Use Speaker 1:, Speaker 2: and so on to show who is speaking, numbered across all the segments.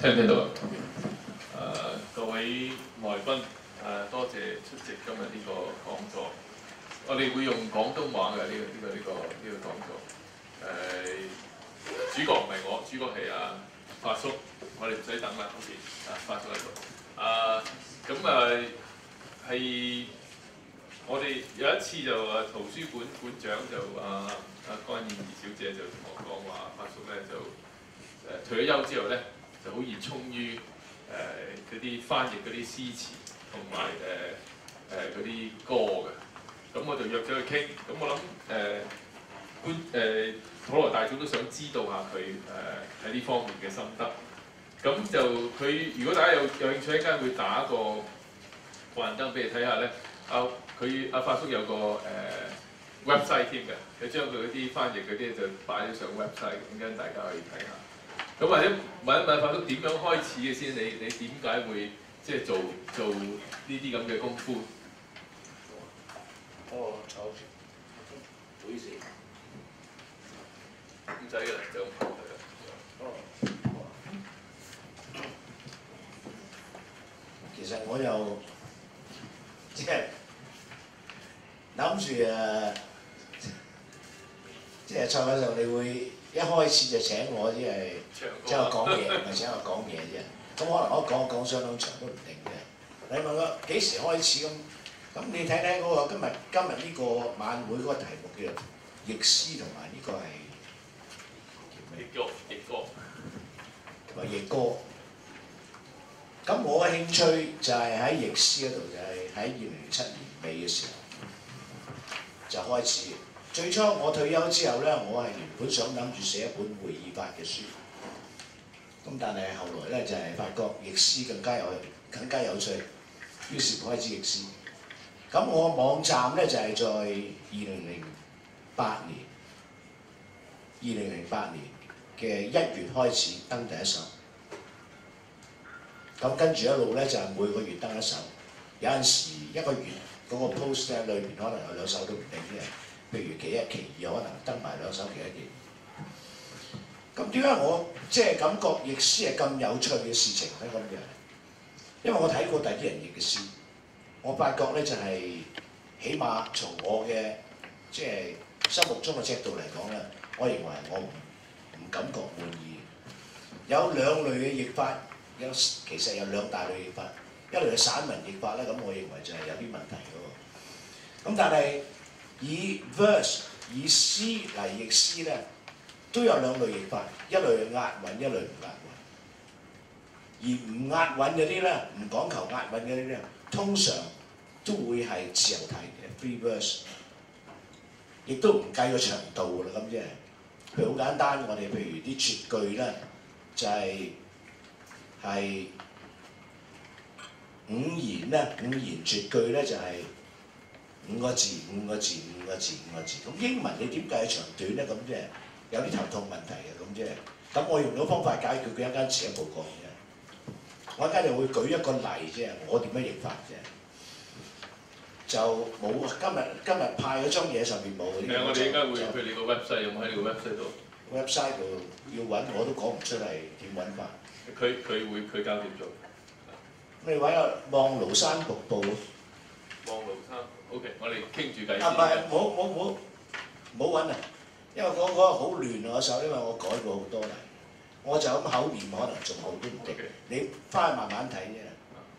Speaker 1: 聽唔聽到啊？各位來賓，多謝出席今日呢個講座。我哋會用廣東話嘅呢個講座。主角唔係我，主角係發叔。我哋唔使等啦，好似發叔喺度。係我哋有一次就圖書館館長就江燕儀小姐就同我講話，發叔咧就退咗休之後咧就好熱衷於嗰啲翻譯嗰啲詩詞同埋嗰啲歌嘅。咁我就約咗佢傾。咁我諗普羅大眾都想知道下佢喺呢方面嘅心得。咁就佢如果大家有興趣，一陣會打個幻燈俾你睇下咧。發叔有個website 添嘅，佢將佢嗰啲翻譯嗰啲就擺咗上 website，咁跟大家可以睇下。咁或者問一問發叔點樣開始嘅先？你點解會即係做呢啲咁嘅功夫？
Speaker 2: 坐住，唔好意思。
Speaker 1: 唔使㗎啦，就咁講得㗎。
Speaker 2: 其實我又即係諗住即係蔡教授，你會一開始就請我，即係講嘢，唔係請我講嘢啫。咁可能我講相當長都唔定嘅。你問我幾時開始咁你睇睇嗰個今日呢個晚會嗰個題目叫做譯詩同埋呢個係
Speaker 1: 譯歌
Speaker 2: 同埋譯歌。咁我嘅興趣就係喺譯詩嗰度，就係喺2007年尾嘅時候就開始。最初我退休之後咧，我係原本想諗住寫一本會議法嘅書。咁但係後來咧就係發覺譯詩更加有趣，於是開始譯詩。咁我網站咧就係在2008年嘅1月開始登第一手。咁跟住一路咧就係每個月登一手，有陣時一個月嗰個 post 咧裏邊可能有2手都唔定嘅，譬如期1期2可能登埋2手期1期。咁點解我即係感覺譯詩係咁有趣嘅事情咧？咁嘅，因為我睇過第啲人譯嘅詩，我發覺咧就係起碼從我嘅即係心目中嘅尺度嚟講咧，我認為我唔感覺滿意。有2類嘅譯法。其實有2大類譯法，一類係散文譯法咧，咁我認為就係有啲問題嘅喎。咁但係以 verse 以詩嚟譯詩咧，都有2類譯法，一類係押韻，一類唔押韻。而唔押韻嗰啲咧，唔講求押韻嗰啲咧，通常都會係自由題嘅 free verse， 亦都唔計個長度啦。咁即係，譬如好簡單，我哋譬如啲絕句咧，就係5言咧，5言絕句咧就係5個字、5個字、5個字、5個字。咁英文你點計長短咧？咁即係有啲頭痛問題嘅。咁即係，咁我用咗方法解決佢，一間遲一步講嘅。我一間就會舉一個例啫，我點樣譯法啫？就冇今日派嗰張嘢上面冇。
Speaker 1: 我哋應該會去你個 website， 有冇喺你個 website 度
Speaker 2: ？website 度要揾我都講唔出係點揾法。
Speaker 1: 佢教點做？
Speaker 2: 你揾個望廬山瀑布。
Speaker 1: 望廬山 ，OK， 我哋傾住計先。
Speaker 2: 唔係，冇揾啊！因為嗰個好亂啊，手，因為我改過好多啦。我就咁口念，可能仲好都唔定。
Speaker 1: Okay.
Speaker 2: 你翻去慢慢睇啫。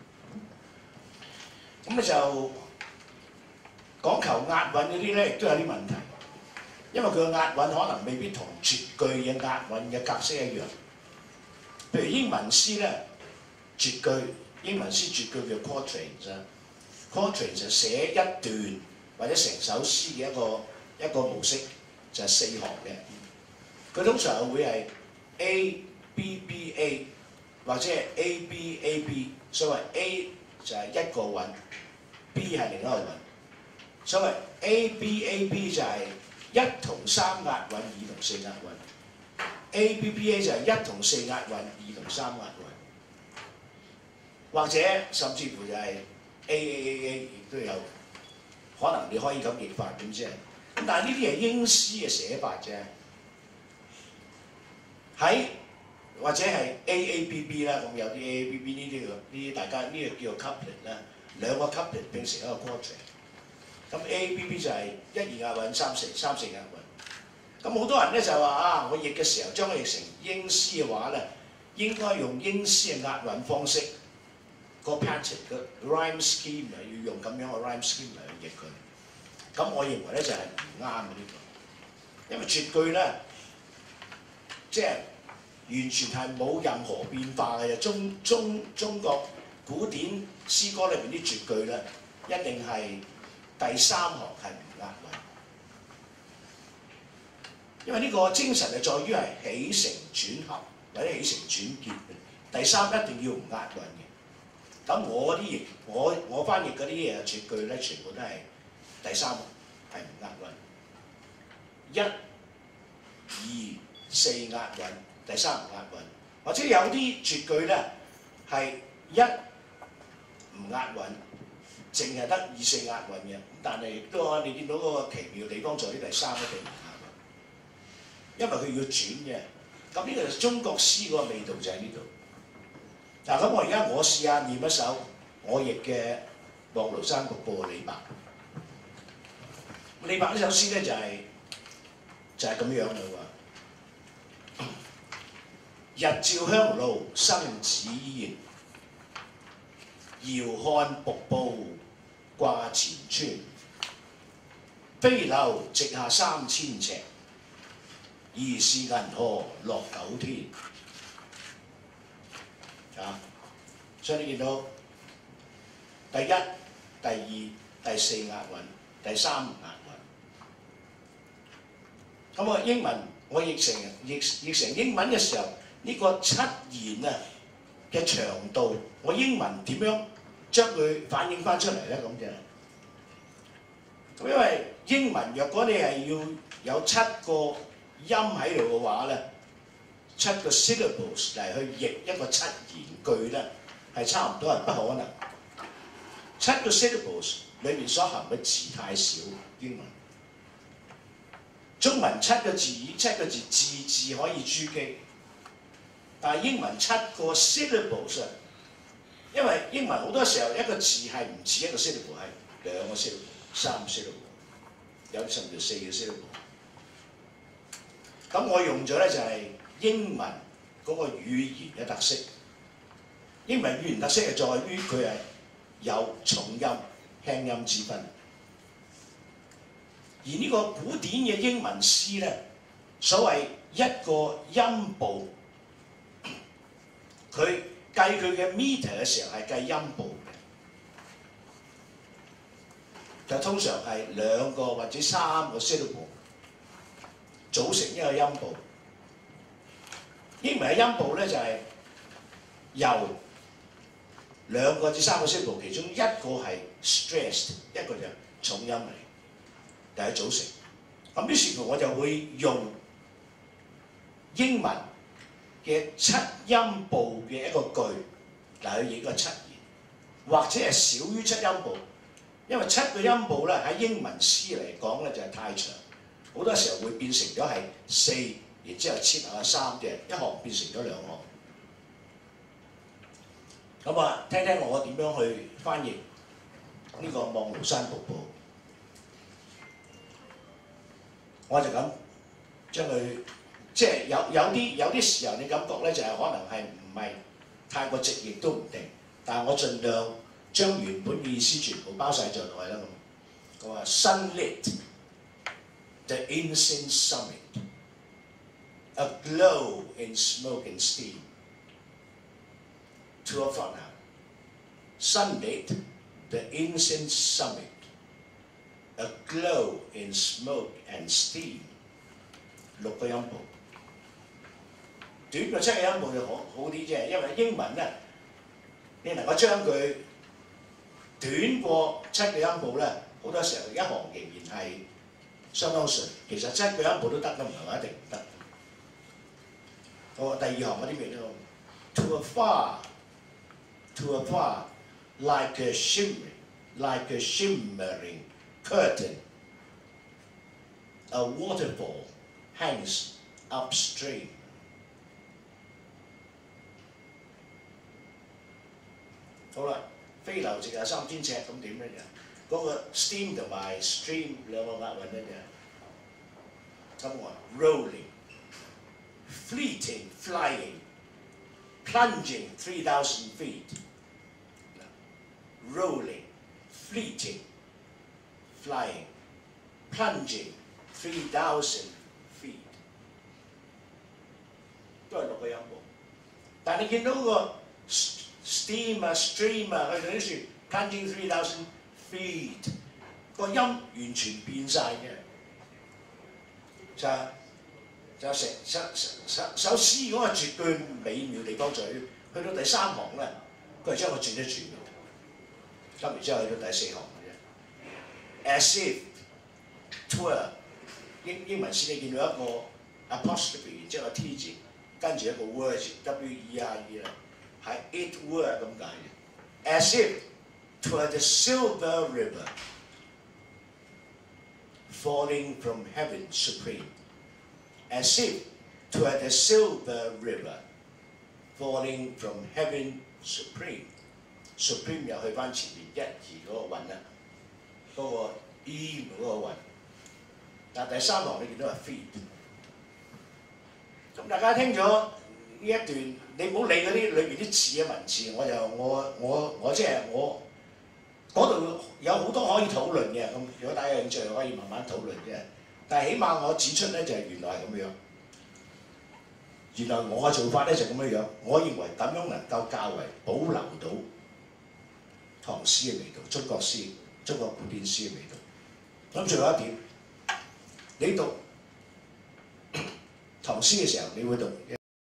Speaker 2: 咁咧就講求押韻嗰啲咧，亦都有啲問題，因為佢嘅押韻可能未必同絕句嘅押韻嘅格式一樣。譬如英文詩咧，絕句，英文詩絕句叫 quatrains 啊 ，quatrains 就寫一段或者成首詩嘅一個模式，就係4行嘅。佢通常會係 A B B A 或者係 A B A B， 所謂 A 就係一個韻 ，B 係另一個韻。所謂 A B A B 就係1同3押韻，2同4押韻。A B B A 就係1同4押韻，2同3押韻。或者甚至乎就係 A 亦都有可能你可以咁譯法點啫？咁但係呢啲係英詩嘅寫法啫。喺或者係 AABB 啦，咁有啲 AABB 呢啲大家呢個叫做 couplet 啦，兩個 couplet 變成一個 quadrant。咁 AABB 就係1、2押韻、3、4押韻。咁好多人咧就話啊，我譯嘅時候將佢譯成英詩嘅話咧，應該用英詩嘅押韻方式，個 pattern 個 rhyme scheme 啊，要用咁樣嘅 rhyme scheme 嚟去譯佢。咁我認為咧就係唔啱嘅呢個，因為絕句咧即係完全係冇任何變化嘅。中國古典詩歌裏邊啲絕句咧，一定係第3行係唔押韻。因為呢個精神係在於係起承轉合或者起承轉結嘅，第3一定要唔押韻嘅。咁我啲譯我翻譯嗰啲嘢絕句咧，全部都係第3行係唔押韻，1、2、4押韻，第3唔押韻，或者有啲絕句咧係1唔押韻，淨係得2、4押韻嘅，但係亦都你見到嗰個奇妙地方在於第3一定唔押韻。因為佢要轉嘅，咁呢個就中國詩嗰個味道就喺呢度。嗱，咁我而家試下念一首我譯嘅《望廬山瀑布》嘅李白。李白呢首詩咧就係咁樣嘅喎。日照香爐生紫煙，遙看瀑布掛前川。飛流直下3000尺，疑是銀河落九天。啊，所以你見到第1、第2、第4押韻，第3唔押韻。咁我英文我譯成英文嘅時候，呢個7言啊嘅長度，我英文點樣將佢反映翻出嚟咧？咁就咁，因為英文若果你係要有7個音喺度嘅話咧，7個 syllables 嚟去譯一個7言句咧，係差唔多係不可能。7個 syllables 裏面所含嘅字太少，英文。中文7個字，7個字字可以珠璣，但係英文7個 syllables 啊，因為英文好多時候一個字係唔似一個 syllable， 係2個 syllable、3個 syllable， 有啲甚至4個 syllable。咁我用咗咧就係英文嗰個語言嘅特色。英文語言特色係在於佢係有重音、輕音之分。而呢個古典嘅英文詩咧，所謂一個音部，佢計佢嘅 meter 嘅時候係計音部嘅，就通常係2個或者3個 syllable 組成一個音部。英文嘅音部咧就係由2個至3個 syllable， 其中一個係 stressed， 一個就重音嚟，第一組成。咁於是乎我就會用英文嘅7音部嘅一個句嚟去譯個7言，或者係少於7音部，因為7個音部咧喺英文詩嚟講咧就係太長。好多時候會變成咗係4，然之後切下3嘅，一行變成咗2行。咁啊，聽聽我點樣去翻譯呢個望廬山瀑布。我就咁將佢，即係有啲時候你感覺咧就係可能係唔係太過直譯都唔定，但係我盡量將原本嘅意思全部包晒在內啦咁。我話 sunlit the incense summit, aglow in smoke and steam. To a front now. Sunlit the incense summit, aglow in smoke and steam. 6個音部，短過7個音部就好啲啫，因為英文咧，你能夠將佢短過7個音部咧，好多時候一行仍然係相當順。其實7個音部都得，唔係話一定唔得。我第2行嗰啲咩咧 ？To afar, like a shimmering curtain, a waterfall hangs upstream. 好啦，飛流直係3000尺咁點咧就？嗰個 steam 同埋 stream 兩個押韻咧就。咁我 rolling, fleeting, flying, plunging 3,000 feet. Rolling, fleeting, flying, plunging 3,000 feet. 都係6個音部。但你見到個 steam 啊、stream 啊，佢哋啲説 plunging 3,000 feet， 個音完全變晒嘅。就成首詩嗰個絕對美妙地方在於，去到第3行咧，佢係將佢轉一轉嘅。咁然之後去到第4行嘅啫。As if twere 英文詩你見到一個 apostrophe， 即係個 T 字，跟住一個 word 字 W-E-R-E 啦，係 it were 咁解嘅。As if twere the silver river falling from heaven supreme。As if twere the silver river falling from heaven supreme。Supreme 又去翻前面1、2嗰個韻啦，嗰個 E 嗰個韻。但第3行你見到係 feet。咁大家聽咗呢一段，你唔好理嗰啲裏邊啲字嘅文字，我即係我嗰度有好多可以討論嘅。咁如果大家有興趣，可以慢慢討論嘅。但係起碼我指出咧就係原來係咁樣。原來我嘅做法咧就咁樣。我認為咁樣能夠較為保留到唐詩嘅味道，中國詩、中國古典詩嘅味道。咁仲有一點，你讀唐詩嘅時候，你會讀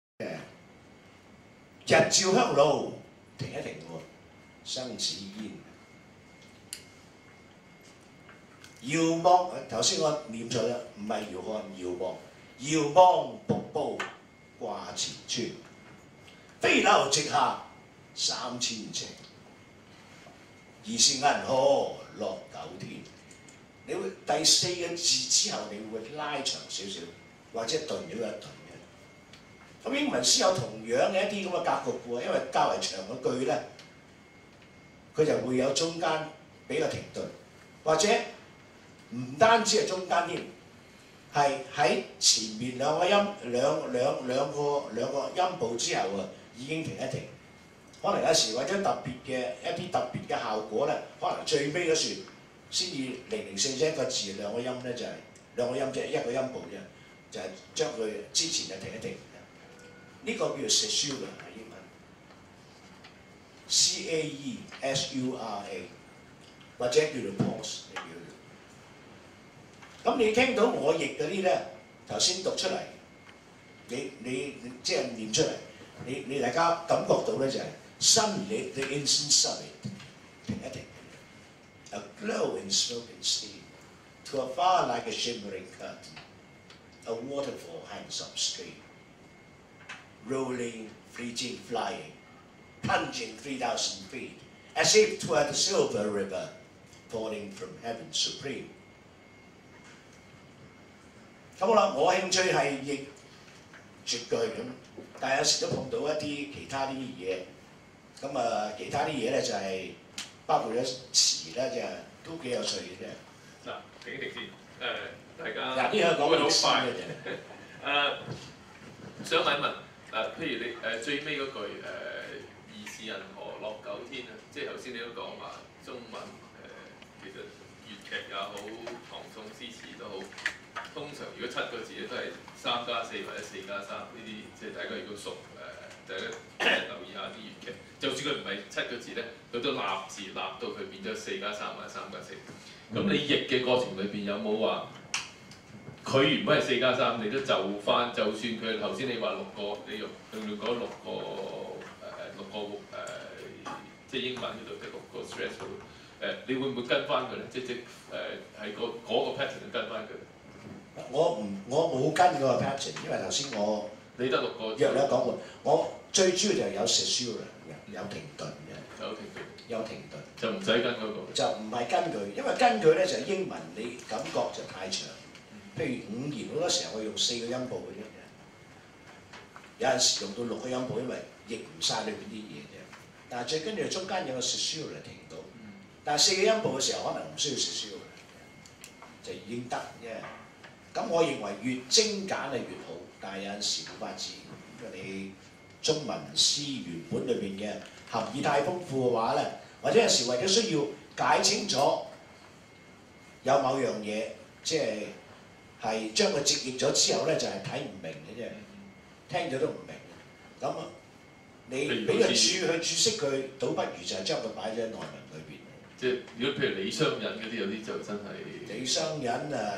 Speaker 2: 日照香爐，停一停喎，生紫煙。遙望頭先我念錯啦，唔係遙看，遙望。遙望瀑布掛前川，飛流直下3000尺。疑是銀河落9天。你會第4個字之後，你會拉長少少，或者頓咗一頓嘅。咁英文詩有同樣嘅一啲咁嘅格局嘅喎，因為較為長嘅句咧，佢就會有中間俾個停頓，或者唔單止係中間添，係喺前面兩個音部之後啊，已經停一停。可能有時為咗特別嘅效果咧，可能最尾嗰段先至004啫，一個字兩個音咧就係兩個音啫，一個音部啫，就係將佢之前就停一停。呢個叫做 caesura 係英文 ，C-A-E-S-U-R-A， 或者叫做 pause 你叫。咁你聽到我譯嗰啲咧，頭先讀出嚟，你即係念出嚟，你大家感覺到咧就係 sunlit the instant summit， 停一停。A glow in smoke and steam, to afar like a shimmering curtain, a waterfall hangs upstream, rolling, fleeting, flying, plunging 3,000 feet, as if 'twere the silver river falling from heaven supreme。咁好啦，我興趣係譯絕句咁，但係有時都碰到一啲其他啲嘢，咁其他啲嘢咧就係、包括咗詞咧，就都幾有趣嘅啫。
Speaker 1: 嗱，停一停先，大家
Speaker 2: 嗱，呢個講得好快嘅啫。
Speaker 1: 想問一問，譬如你最尾嗰句疑是銀河落9天啊，即係頭先你都講話中文其實粵劇也好，唐宋詩詞都好，通常如果7個字咧都係3+4或者4+3呢啲，即係大家如果熟大家留意下啲粵劇，就算佢唔係7個字咧，佢都立字立到佢變咗4+3或者3+4。咁你譯嘅過程裏邊有冇話佢原本係4+3，你都就翻，就算佢頭先你話6個，你用嗰6個即係英文嗰度即係6個 stress 嗰度，你會唔會跟翻佢咧？即係嗰個 pattern 跟翻佢？
Speaker 2: 我冇跟嗰個 pattern， 因為頭先我
Speaker 1: 你得6個。
Speaker 2: 約你講過，我最主要就係有 caesura， 有停頓嘅。有停頓。
Speaker 1: 就唔使跟嗰個。
Speaker 2: 就唔係跟佢，因為跟佢咧就係英文，你感覺就太長。譬如5言好多時候我用4個音部嘅啫，有陣時用到6個音部，因為譯唔晒裏邊啲嘢啫。 但係最緊要中間有個 cesura 停到。但係四個音部嘅時候，可能唔需要 cesura，就已經得啫。咁我認為越精簡係越好，但係有陣時冇法子，因為你中文詩原本裏邊嘅含義太豐富嘅話咧，或者有時為咗需要解清楚有某樣嘢，即係將佢直譯咗之後咧，就係睇唔明嘅啫，聽咗都唔明。咁你俾個注釋佢，倒不如就係將佢擺咗喺內文裏邊。
Speaker 1: 即係如果譬如李商隱嗰啲有啲就真係
Speaker 2: 李商隱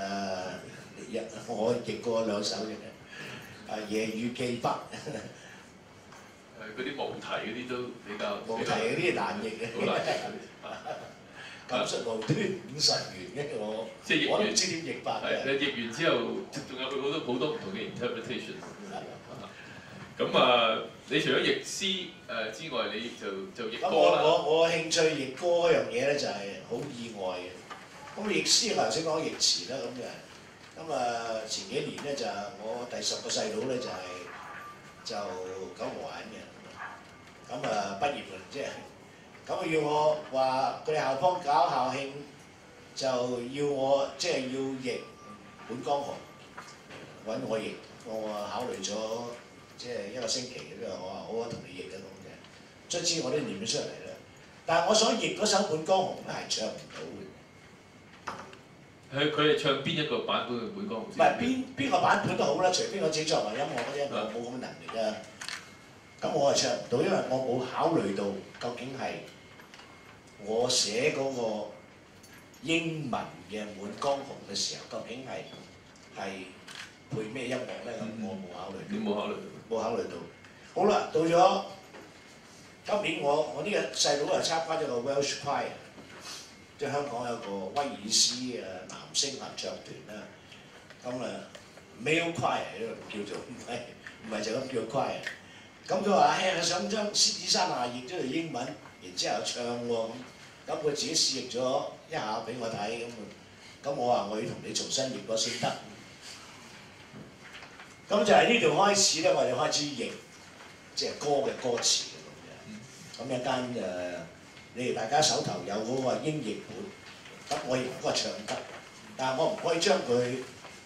Speaker 2: 我譯過兩首嘅，夜雨寄北。
Speaker 1: 嗰啲無題嗰啲都比較
Speaker 2: 無題嗰啲難譯嘅。
Speaker 1: 好難譯。
Speaker 2: 感述無端50元嘅我，
Speaker 1: 即係譯完，
Speaker 2: 我都唔知點譯法嘅。
Speaker 1: 你譯完之後，仲有佢好多唔同嘅 interpretation。咁啊，你除咗譯詩之外，你就譯歌啦。
Speaker 2: 我興趣譯歌嗰樣嘢咧就係好意外嘅。咁譯詩頭先講譯詞啦，咁前幾年咧就我第10個細佬咧就九和眼嘅，畢業啦即係。咁要我話佢哋校方搞校慶，就要我即係要譯本江河，揾我譯，我話考慮咗即係1個星期嘅，我話好啊，同你譯嘅咁嘅，卒之我都念咗出嚟啦。但係我想譯嗰首本江河咧係唱唔到
Speaker 1: 嘅。佢係唱邊一個版本嘅本江河？
Speaker 2: 唔係邊個版本都好啦，除非我自己作為音樂嗰啲，我冇咁嘅能力啊。咁我係唱唔到，因為我冇考慮到究竟係我寫嗰個英文嘅《滿江紅》嘅時候，究竟係配咩音樂咧？咁我冇考慮。
Speaker 1: 你冇考慮？
Speaker 2: 冇考慮到。好啦，到咗今年我呢個細佬又參加咗個 Welsh Choir， 即係香港有個威爾斯嘅男聲合唱團啦。Male Choir 呢個叫做唔係就咁叫 Choir。咁佢話：想將《獅子山下》譯咗做英文，然之後唱喎咁佢自己試譯咗一下俾我睇咁我話我要同你重新譯過先得。咁就係呢度開始咧，我哋開始譯即係歌嘅歌詞嘅咁樣。咁一間你哋大家手頭有嗰個英譯本，咁我認為嗰個唱得，但係我唔可以將佢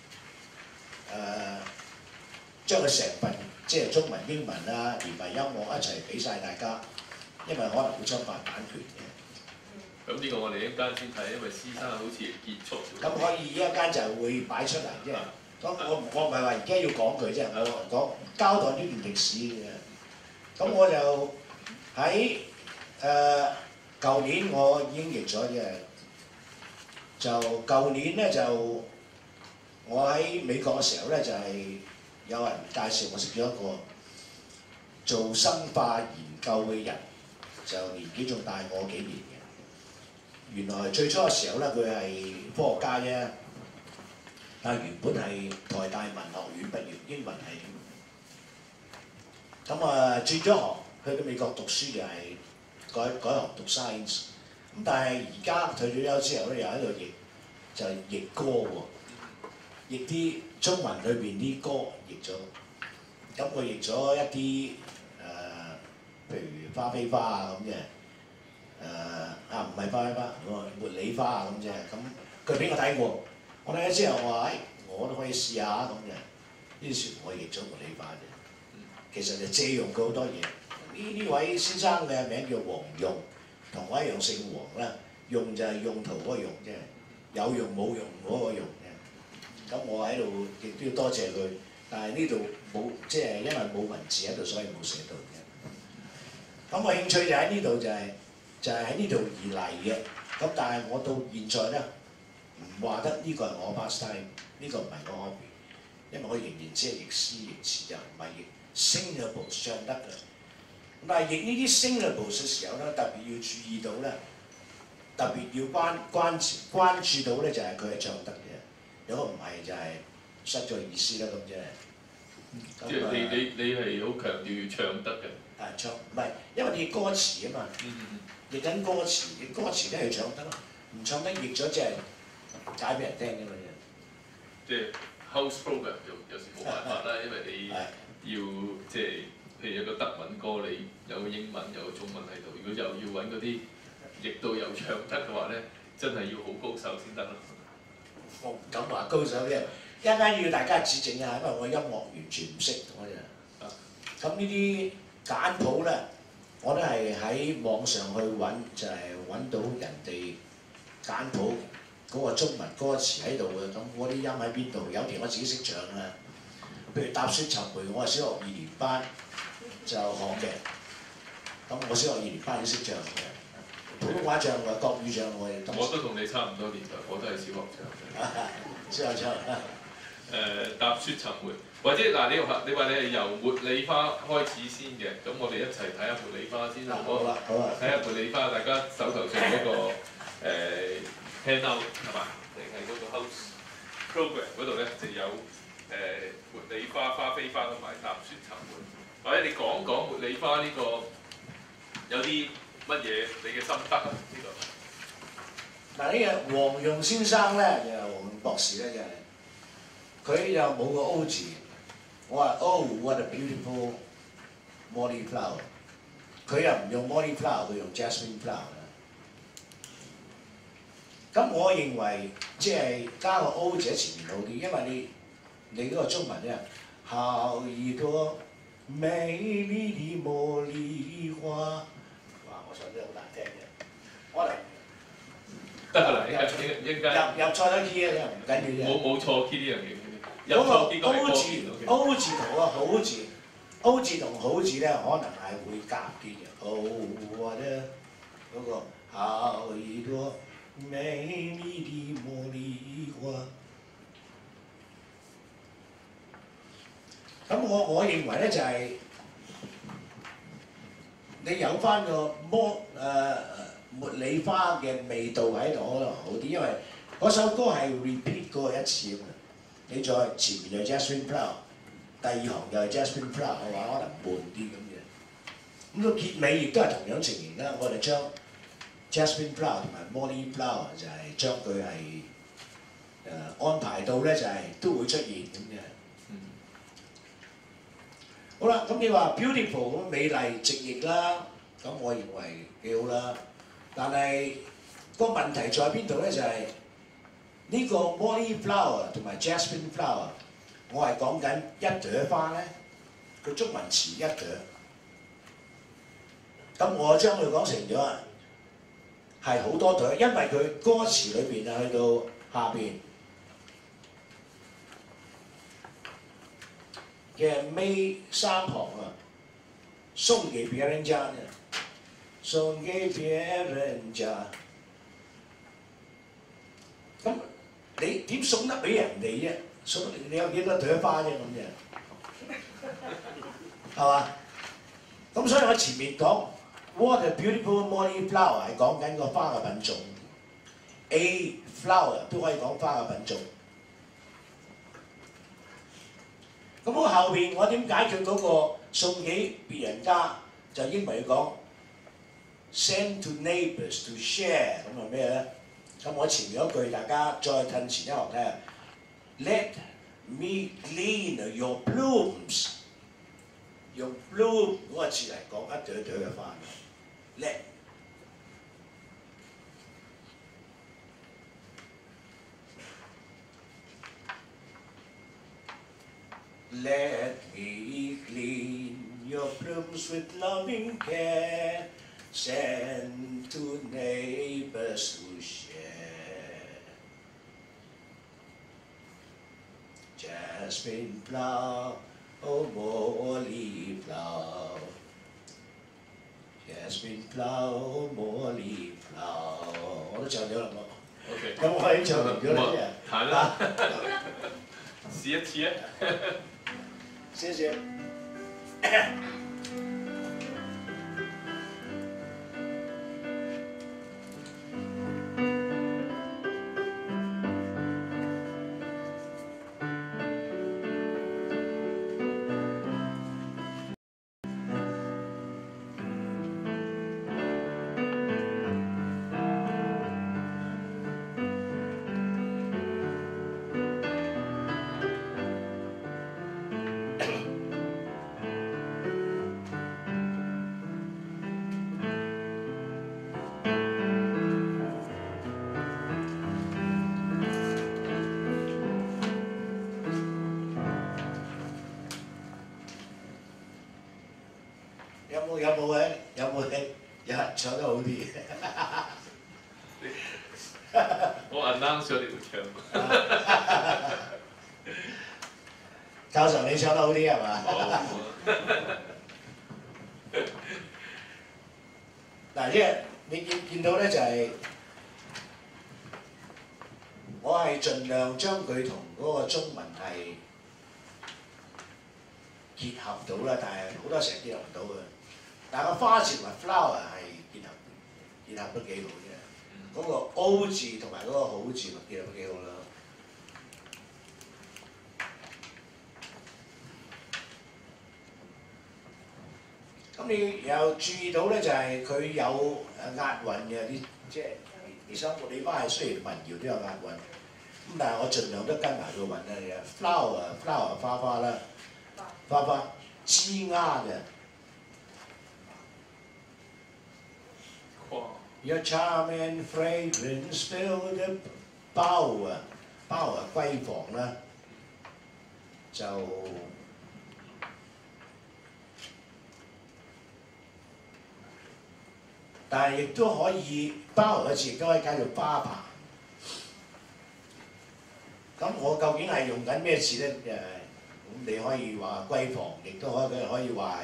Speaker 2: 將佢成份。即係中文、英文啊，連埋音樂一齊俾晒大家，因為可能會侵犯版權嘅。
Speaker 1: 咁呢個我哋一陣先睇，因為師生好似結束咗。
Speaker 2: 咁可以一陣間就會擺出嚟啫。咁我唔係話而家要講佢啫，我講交代呢段歷史嘅。咁我就喺舊年我已經譯咗嘅，就舊年咧就我喺美國嘅時候咧就係。有人介紹我識咗一個做生化研究嘅人，就年紀仲大我幾年嘅。原來最初嘅時候咧，佢係科學家啫，但係原本係台大文學院畢業，英文系。轉咗行去到美國讀書就係改行讀 science。咁但係而家退咗休之後咧，又喺度譯，就係譯歌喎。譯啲中文裏邊啲歌譯咗，咁佢譯咗一啲譬如花非花啊咁嘅，唔係花非花，茉莉花啊咁啫。咁佢俾我睇過，我睇咗之後我話：我都可以試下咁嘅。於是我譯咗茉莉花啫。其實就借用佢好多嘢。呢位先生嘅名叫黃用，同我一樣姓黃啦。用就係用途嗰個用啫，有用冇用嗰個用。咁我喺度亦都要多謝佢，但係呢度冇即係因為冇文字喺度，所以冇寫到嘅。咁我興趣就喺呢度就係喺呢度而嚟嘅。咁但係我到現在咧唔話得呢個係我 pastime， 呢個唔係我 hobby， 因為我仍然只係譯詩譯詞，就唔係譯 singable 唱得嘅。但係譯呢啲 singable 嘅時候咧，特別要注意到咧，特別要關注到咧，就係佢係唱得嘅。如果唔係就係失咗意思啦咁啫。
Speaker 1: 即係你係好強調要唱得嘅。
Speaker 2: 唱唔係，因為你譯歌詞啊嘛。譯緊歌詞，譯歌詞咧係唱得咯，唔唱得譯咗即係解俾人聽㗎嘛。
Speaker 1: 即係 house program 有時冇辦法啦，因為你要即係譬如有個德文歌，你有個英文有個中文喺度，如果又要揾嗰啲譯到又唱得嘅話咧，真係要好高手先得咯。
Speaker 2: 我唔敢話高手啫，一陣間要大家指正啊，因為我音樂完全唔識我就。咁呢啲簡譜咧，我都係喺網上去揾，就係、揾到人哋簡譜嗰個中文歌詞喺度嘅，咁嗰啲音喺邊度？有條我自己識唱啦。譬如踏雪尋梅，我係小學2年班就學嘅，咁我小學2年班已經識唱嘅。普通話唱喎，國語唱我
Speaker 1: 都同你差唔多年代，我都係小學唱嘅。
Speaker 2: 小學唱。
Speaker 1: 踏雪尋梅，或者嗱，你話你係由茉莉花開始先嘅，咁我哋一齊睇下茉莉花先好唔好？
Speaker 2: 好啊。
Speaker 1: 睇下茉莉花，大家手頭上嗰個handout 係嘛？定係嗰個 house program 嗰度咧就有茉莉花、花非花同埋踏雪尋梅。或者你講講茉莉花呢個有啲乜嘢你嘅心得啊？呢個
Speaker 2: 嗱，呢個黃庸先生咧，就黃庸博士咧就係。佢又冇個 O 字，我話 Oh what a beautiful molly flower， 佢又唔用 molly flower， 佢用 jasmine flower 啦。咁我認為即係加個 O 字喺前面好啲，因為你嗰個中文咧，好一朵美麗的茉莉花，哇！我唱得好難聽嘅，可能。
Speaker 1: 得㗎啦，入
Speaker 2: 錯咗 key 咧，唔緊要啫。
Speaker 1: 冇錯 key 呢樣嘢。
Speaker 2: 嗰個 O 字同個好字，O 字同好字咧，可能係會夾啲嘅。或者嗰個好一朵美麗的茉莉花。咁我認為咧就係、你有翻個茉莉花嘅味道喺度，可能好啲，因為嗰首歌係 repeat 過一次啊嘛。你再前面有 jasmine flower， 第二行又係 jasmine flower 嘅話，可能悶啲咁嘅。咁個結尾亦都係同樣情形啦。我哋將 jasmine flower 同埋 molly flower 就係將佢係安排到咧，就係都會出現咁嘅。好啦，咁你話 beautiful 咁美麗直譯啦，咁我認為幾好啦。但係個問題在邊度咧？就係、呢個 molly flower 同埋 jasmine flower， 我係講緊一朵花咧，佢中文詞一朵，咁我將佢講成咗係好多朵，因為佢歌詞裏邊啊，去到下邊嘅尾3行啊，送給別人家嘅，送給別人家，咁。你點送得俾人哋啫？你有幾多朵花啫咁啫？係嘛？咁所以我前面講 What a beautiful molly flower 係講緊個花嘅品種 ，A flower 都可以講花嘅品種。咁我後邊我點解決嗰個送俾別人家？就英文要講 send to neighbours to share， 咁係咩咧？咁我前面嗰句大家再褪前一行咧 ，Let me glean your blooms， 用 bloom 嗰個字嚟講一朵朵嘅花 Let me glean your blooms with loving care, send to neighbours to share. Jasmine flower, oh molly flower. Jasmine flower, oh molly flower。我都唱咗啦，我。OK。咁我已經唱完咗啦，啲人。
Speaker 1: 彈啦。試一次啊！
Speaker 2: 謝謝。 有人唱得好啲？
Speaker 1: 我 announce 咗你會唱。
Speaker 2: 教授你唱得好啲係嘛？嗱，即係你見到咧就係、我係盡量將佢同嗰個中文係結合到啦，但係好多時候結合唔到嘅。但係個花字同埋 flower 係結合得幾好啫。嗰個 O 字同埋嗰個好字咪結合得幾好啦。咁你又注意到咧，就係佢有押韻嘅啲，即係呢首茉莉花係雖然民謠都有押韻，咁但係我盡量都跟埋個韻啦。flower 花花啦，花花枝丫嘅。Your charm and fragrance fill the bower， bower 閨房啦，就。但係亦都可以包嘅字，亦都可以加做花棚。咁我究竟係用緊咩字咧？咁你可以話閨房，亦都可以話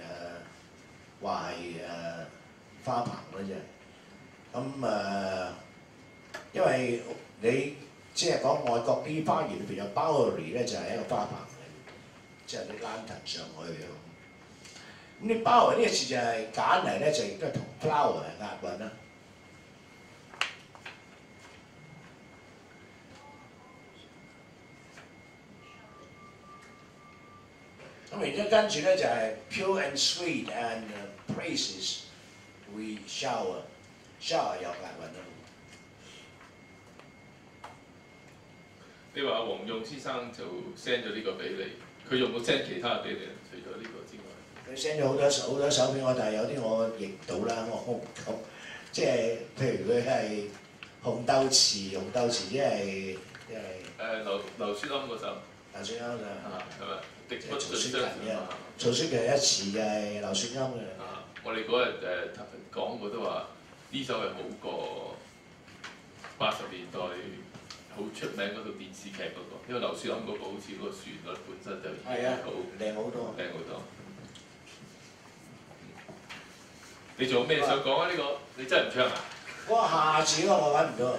Speaker 2: 係花棚啦，啫。咁因為你即係講外國啲花園裏邊有 bowery 咧，就係一個花棚嚟，即係你躝騰上去嘅。咁你 bower 呢個字就係揀嚟咧，就亦都係同 flower 係押韻啦。咁然之後跟住咧就係 pure and sweet and praises we shower 有押韻啦。
Speaker 1: 你話黃用先生就 send 咗呢個俾你，佢用冇 send 其他嘅俾你？除咗呢個之外。佢 send 咗好多首俾我，但係有啲我譯唔到啦，我唔夠。即係譬如佢係紅豆詞即係劉雪庵嗰首。劉雪庵㗎。係咪？滴不盡相思啊！曹雪芹一詞就係劉雪庵嘅。我哋嗰日講過都話呢首係好過80年代好出名嗰套電視劇嗰個，因為劉雪庵嗰個好似嗰個旋律本身就好靚好多。你仲有咩想講啊？呢個你真係唔唱啊？嗰個下字我揾唔到。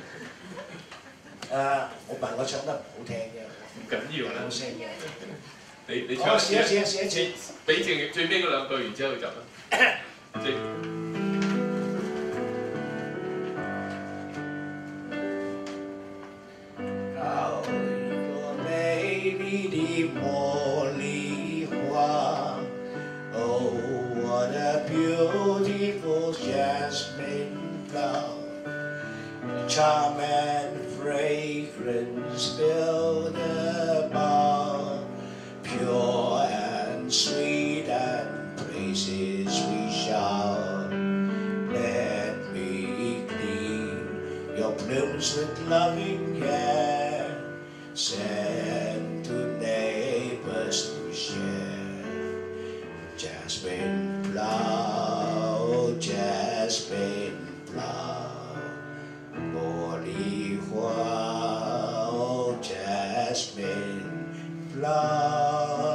Speaker 1: 我問我唱得唔好聽啫。唔緊要啦。好聲嘅。你唱試一次。俾最尾嗰兩句，然之後就啦。茉莉花 ，Oh what a beautiful jasmine flower, charm and fragrance fill the bower, pure and sweet and praises we shout. Let me clean your plumes with loving care. Send to neighbors to share. Jasmine flower, jasmine flower, 茉莉花 oh jasmine flower。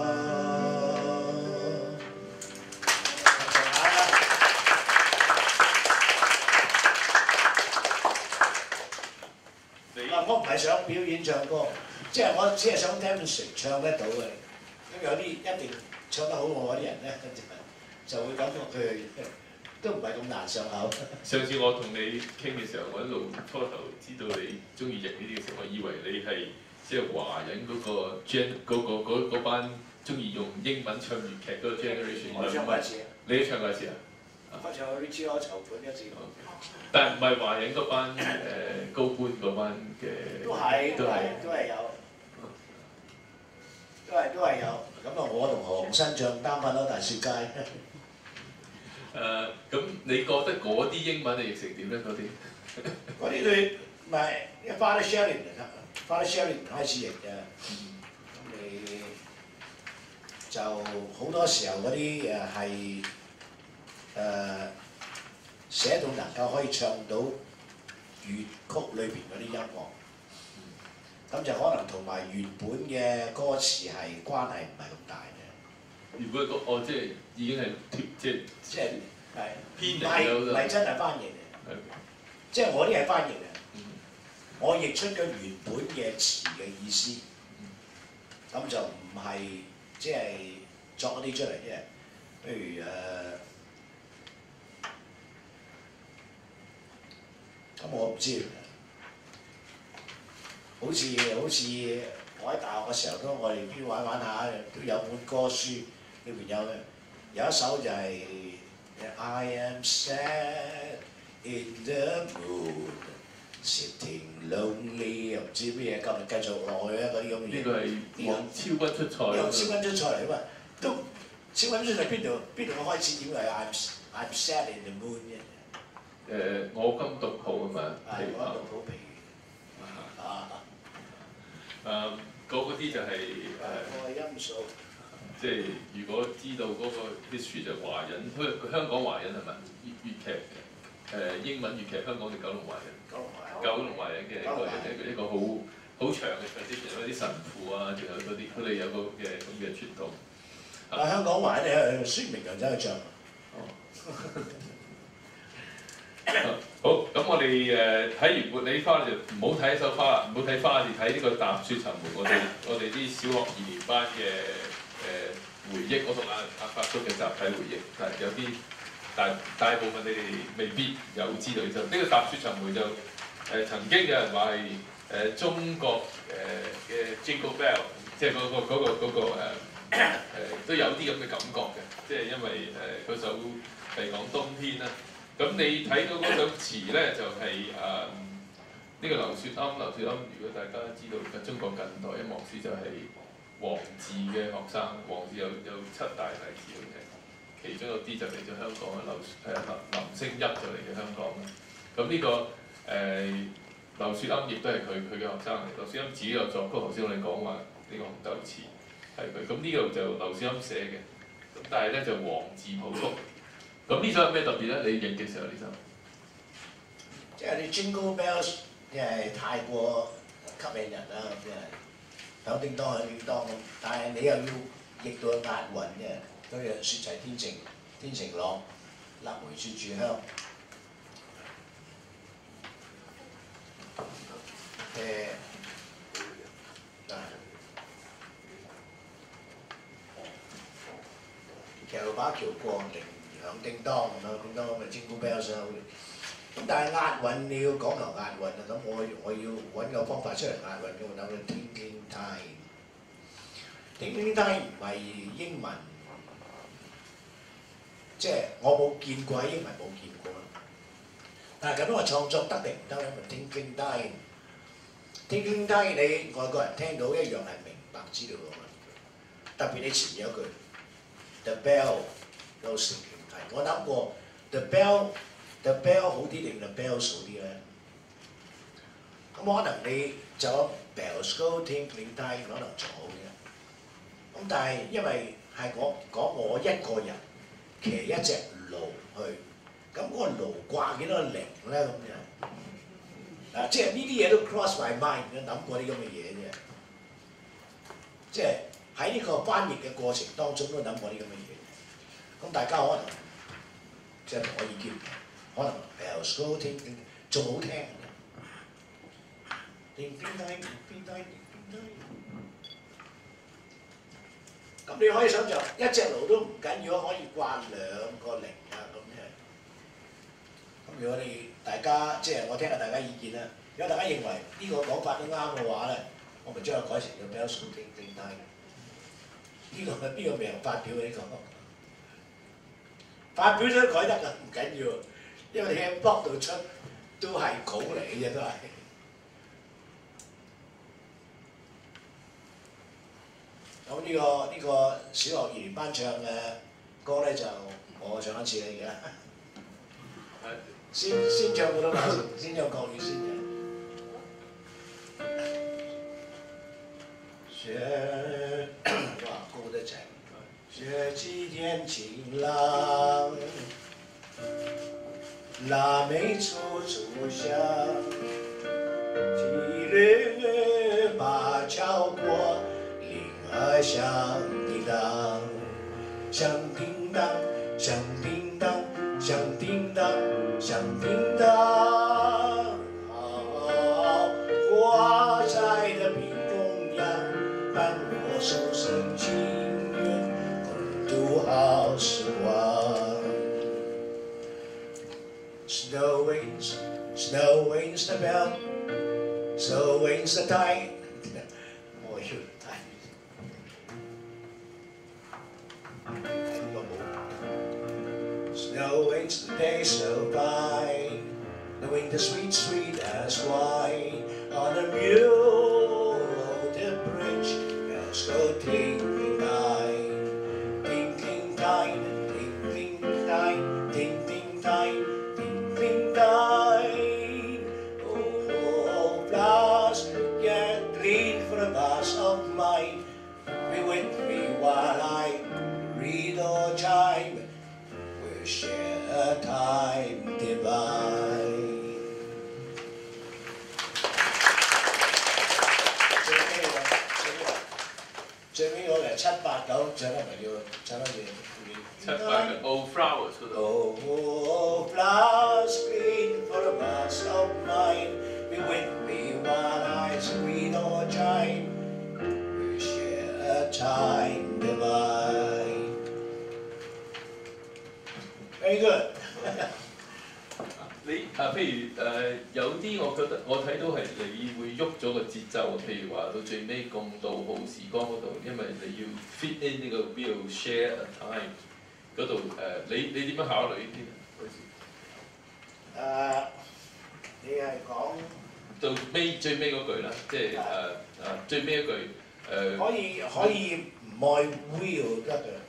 Speaker 1: 我唔係想表演唱歌。即係我只係想聽誰唱得到嘅，咁有啲一定唱得好我嗰啲人咧，就會感覺佢都唔係咁難上口。上次我同你傾嘅時候，我一路初頭知道你中意譯呢啲嘅時候，我以為你係即係華人嗰班中意用英文唱粵劇嗰個 generation。我唱過一次。你都唱過一次啊？我唱過 Richie Hall 籌款一次。但係唔係華人嗰班高官嗰班嘅。都係有。都係有，咁啊我同何鴻燊唱擔份咯，大雪街。咁你覺得嗰啲英文你譯成點咧？嗰啲佢唔係Father Sheridan 開始譯嘅，咁你就好多時候嗰啲係
Speaker 2: 夠可以唱到粵曲裏邊嗰啲音樂，咁就可能同埋原本嘅歌詞係關係唔係咁大嘅。
Speaker 1: 原本即係已經係
Speaker 2: 即係
Speaker 1: 偏
Speaker 2: 唔
Speaker 1: 離
Speaker 2: 係真係翻譯嘅，即係我啲係翻譯嘅，我譯出咗原本嘅詞嘅意思，咁就唔係即係作一啲出嚟嘅，譬如咁我唔知，好似我喺大學嘅時候我哋邊玩下，都有本歌書裏邊有一首就係、I am sad in the mood sitting lonely， 唔知咩嘢，今日繼續落去啊嗰啲咁嘅嘢。
Speaker 1: 呢個係黃超君出賽。
Speaker 2: 有超君出賽嚟嘛？都超君出賽邊度開始點係 I'm sad in the mood 嘅？
Speaker 1: 我今讀好啊嘛，
Speaker 2: 係我讀好皮
Speaker 1: 嗰啲就係
Speaker 2: 個因素。
Speaker 1: 即係如果知道嗰個 history 就華人，香港華人係咪粵劇英文粵劇香港定九龍華人？九龍華人嘅一個好長嘅tradition，有啲神父啊，仲有嗰啲佢哋有個嘅咁嘅傳統。
Speaker 2: 但香港華人孫明揚走去唱。
Speaker 1: 好，咁我哋睇完茉莉花就唔好睇一首花啦，唔好睇花，就睇呢個踏雪尋梅。我哋啲小學2年班嘅回憶，我同阿發叔嘅集體回憶，但係有啲大部分你哋未必有知道就呢個踏雪尋梅就曾經有人話係中國嘅 Jingle Bell， 即係嗰個都有啲咁嘅感覺嘅，即係因為嗰首係講冬天啦。咁你睇到嗰首詞咧，就係呢個劉雪庵。劉雪庵如果大家知道嘅中國近代音樂史就係黃自嘅學生，黃自有7大弟子嘅，其中有啲就嚟咗香港啦，林聲一就嚟咗香港啦。咁呢個劉雪庵亦都係佢嘅學生嚟。劉雪庵自己有作曲，頭先我哋講話呢個紅豆詞係佢。咁呢度就劉雪庵寫嘅，咁但係咧就黃自譜曲。咁呢首有咩特別咧？你認嘅時候呢首，
Speaker 2: 即係你 Jingle Bells 即係太過吸引人啦，咁即係響叮當響叮當咁，但係你又要譯到押韻嘅，嗰樣雪齊天晴朗，立梅雪住香。橋把橋過定響叮當咁樣，咁多咁嘅 Jingle Bells 啦。咁但係押韻你要講求押韻啊，咁我要揾個方法出嚟押韻嘅，我諗到 Tinkling Time。Tinkling Time 唔係英文，即係我冇見過喺英文冇見過啦。但係咁樣我創作得定唔得咧？咪 Tinkling Time。Tinkling Time 你外國人聽到一樣係明白知道嘅嘛。特別你前面有句 The bell goes tinkling time， 我諗過 The bell 好啲定 The bells 好啲咧？咁可能你就 bells go tinkling time 可能仲好嘅。咁但係因為係講我一個人騎一隻驢去，咁嗰個驢掛幾多鈴咧咁樣？即係呢啲嘢都 cross my mind， 諗過啲咁嘅嘢啫。即係喺呢個翻譯嘅過程當中都諗過啲咁嘅嘢。咁大家可能即係同我意見，可能 bells go tinkling仲好聽。咁你可以想象一隻驢都唔緊要，可以掛2個鈴啊咁樣。咁如果你大家即係我聽下大家意見啦。如果大家認為呢個講法都啱嘅話咧，我咪將佢改成咗 bells go tinkling time。呢個係邊個名發表嘅呢個？發表咗都改得㗎，唔緊要，因為你喺 blog 度出都係稿嚟嘅啫，都係。咁呢個小學2年班唱嘅歌咧，就我唱一次嚟嘅。先唱普通話先唱國語先嘅。雪，哇，高得滯。雪霁天晴朗， 腊梅处处香，提绿灞桥过，铃儿响叮当，响叮当，响叮当，响叮当，响叮当。花在的屏风样，伴我手声情愿，共度好时光。Snow wings, snow wings the bell, snow wings the tide. 我要睇呢個舞。Snow wings the day so fine, the winter sweet, sweet as wine. On a mule, the bridge bells go tinkling by, tinkling time, tinkling time, tinkling time, tinkling time. Oh, flowers yet green for a glass of mine. Be with me while I read or chime. We'll share a time divine. 最尾我嚟7、8、9唱得咪要唱得嘢。
Speaker 1: 7、8嘅 Old Flowers 嗰度。
Speaker 2: Oh, flowers green for a glass of mine, be with me while I read or chime. We share a time divine. Very good.
Speaker 1: 你譬如有啲我覺得我睇到係你會喐咗個節奏，譬如話到最尾共度好時光嗰度，因為你要 fit in 呢個 will share a time 嗰度你點樣考慮呢啲？
Speaker 2: 你係講
Speaker 1: 到最尾嗰句啦，即係最尾一句
Speaker 2: 可以唔愛 will 得嘅。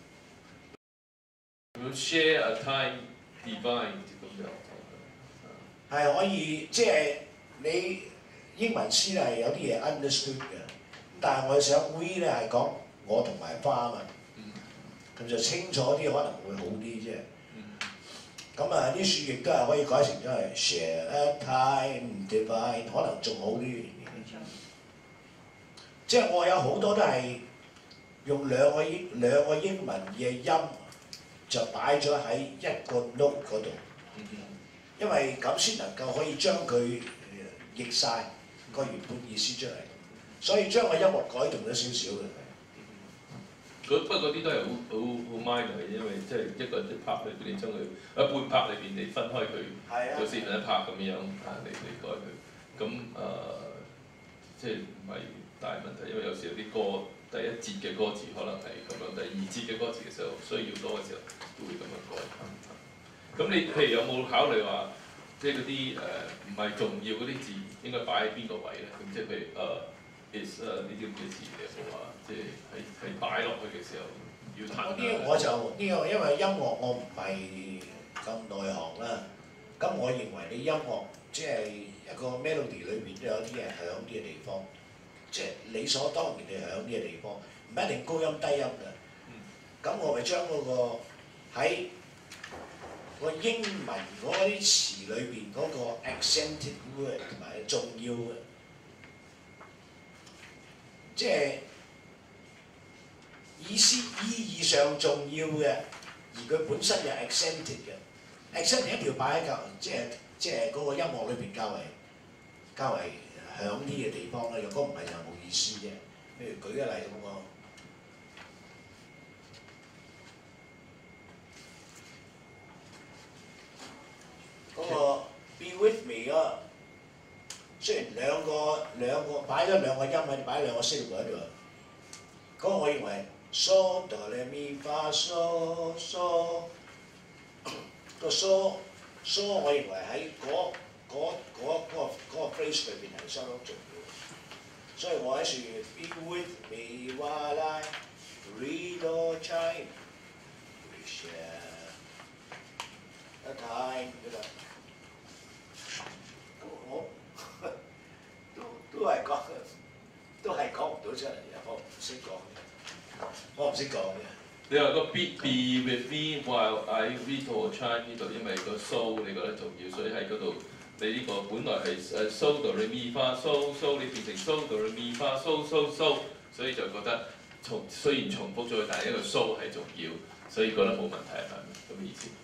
Speaker 1: will share a time divine 咁樣。
Speaker 2: 係可以，即係你英文詩咧係有啲嘢 understood 嘅，但係我想 we 咧係講我同埋花嘛，咁就清楚啲可能會好啲啫。咁呢樹亦都係可以改成咗係 share a time divine， 可能仲好啲。即係我有好多都係用兩個英文嘅音就擺咗喺一個 note 嗰度。因為咁先能夠可以將佢譯晒個原本意思出嚟，所以將個音樂改動咗少少嘅。
Speaker 1: 不過嗰啲都係好 minor 嘅，因為即係一個拍裏邊你將佢半拍裏邊你分開佢，有時一拍咁樣你改佢，咁即係唔係大問題，因為有時有啲歌第一節嘅歌詞可能係咁樣，第二節嘅歌詞嘅時候需要多嘅時候都會咁樣改。咁你譬如有冇考慮話，即係嗰啲唔係重要嗰啲字應該擺喺邊個位咧？咁即係譬如is 呢啲咁嘅字，你有冇話即係擺落去嘅時候要彈？
Speaker 2: 啲我就個，因為音樂我唔係咁內行啦。咁我認為你音樂即係一個 melody 裏邊都有啲嘢響啲嘅地方，即係理所當然係響啲嘅地方，唔一定高音低音嘅。咁我咪將嗰個喺個英文嗰啲詞裏邊嗰個 accented word 同埋重要嘅，即係意義上重要嘅，而佢本身又 accented 嘅。accented 一定要擺喺即係嗰個音樂裏邊較為響啲嘅地方啦。若果唔係就冇意思啫。譬如舉個例咁講。嗰個 be with me 啊，雖然兩個擺咗兩個音喺度，擺兩個 syllable 喺度，嗰個我認為 so do re mi fa so so 個 so 我認為喺嗰個 phrase 裏邊係相當重要，所以我喺處 be with me while I read or chime we share a time 嗰度。我都係講唔到出嚟嘅，我唔識講嘅。
Speaker 1: 你話個 be with me while I read or chant 呢度，因為個 so 你覺得重要，所以喺嗰度你呢個本來係so do re mi fa so 你變成 so do re mi fa so，所以就覺得雖然重複咗，但係一個 so 係重要，所以覺得冇問題係咪咁嘅意思？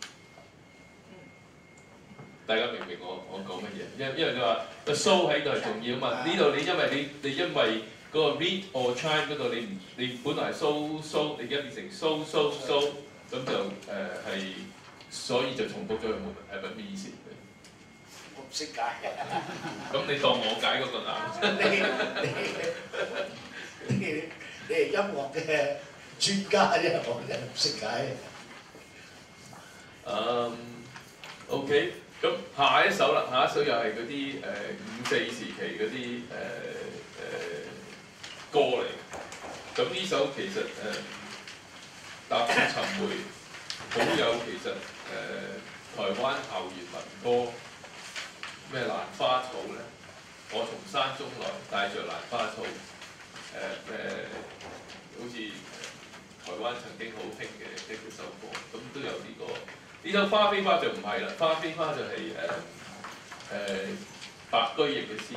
Speaker 1: 大家明唔明我講乜嘢？因為佢話個 so 喺度係重要嘛，呢度你因為嗰個 read or chant 嗰度你本來係 so，你而家變成 so，咁就係，所以就重複咗佢冇問題，係咪咩意思？
Speaker 2: 我唔識解。
Speaker 1: 咁你當我解嗰個啦。
Speaker 2: 你係音樂嘅專家啫，我真係唔識解。
Speaker 1: OK， 咁下一首啦，下一首又係嗰啲54時期嗰啲歌嚟。咁呢首其實踏雪尋梅，好有其實台灣校園民歌，咩蘭花草咧？我從山中來，帶着蘭花草。好似台灣曾經好興嘅一首歌，咁都有呢個。呢首花非花就唔係啦，花非花就係白居易嘅詩。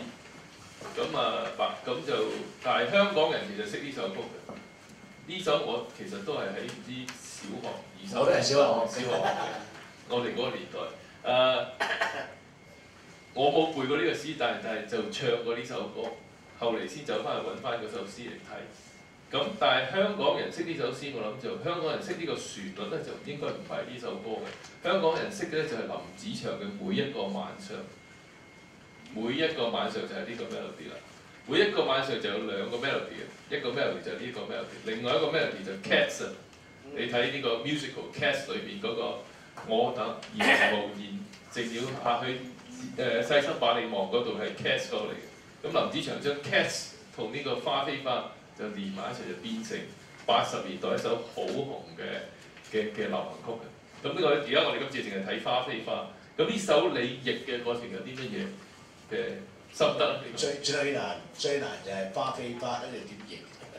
Speaker 1: 咁就，但係香港人其實識呢首歌嘅。呢首我其實都係喺唔知小學
Speaker 2: 我都係小學
Speaker 1: 我哋嗰個年代。我冇背過呢個詩，但係就唱過呢首歌。後嚟先走翻去揾翻嗰首詩嚟睇。咁但係香港人識呢首詩，我諗就香港人識呢個旋律咧，就應該唔係呢首歌嘅。香港人識嘅咧就係林子祥嘅每一個晚上，每一個晚上就係呢個 melody 啦。每一個晚上就有兩個 melody 嘅，一個 melody 就係呢個 melody， 另外一個 melody 就 Cats 啊。你睇呢個 musical Cats 裏邊嗰個我等言無言，寂寥下去細心把你望嗰度係 Cats 歌嚟嘅。咁林子祥將 Cats 同呢個花非花就連埋一齊，就變成80年代一首好紅嘅流行曲嘅。咁呢個而家我哋今次淨係睇花非花。咁呢首你譯嘅過程有啲乜嘢嘅心得咧？
Speaker 2: 最難就係花非花，你點譯？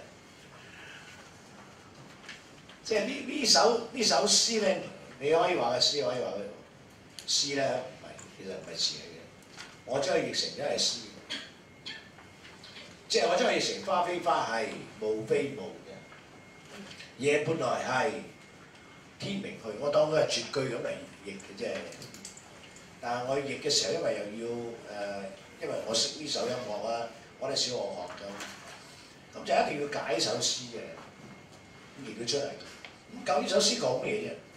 Speaker 2: 即係呢首詩咧，你可以話嘅詩，可以話佢詩咧，唔係，其實唔係詞嚟嘅。我將佢譯成真係詩。即係我將佢譯成花非花係霧非霧嘅，夜本來係天明去，我當佢係絕句咁嚟譯嘅啫。但係我譯嘅時候，因為又要因為我識呢首音樂啊，我哋小學學㗎，咁就一定要解首詩嘅，咁譯佢出嚟。咁究竟首詩講咩啫？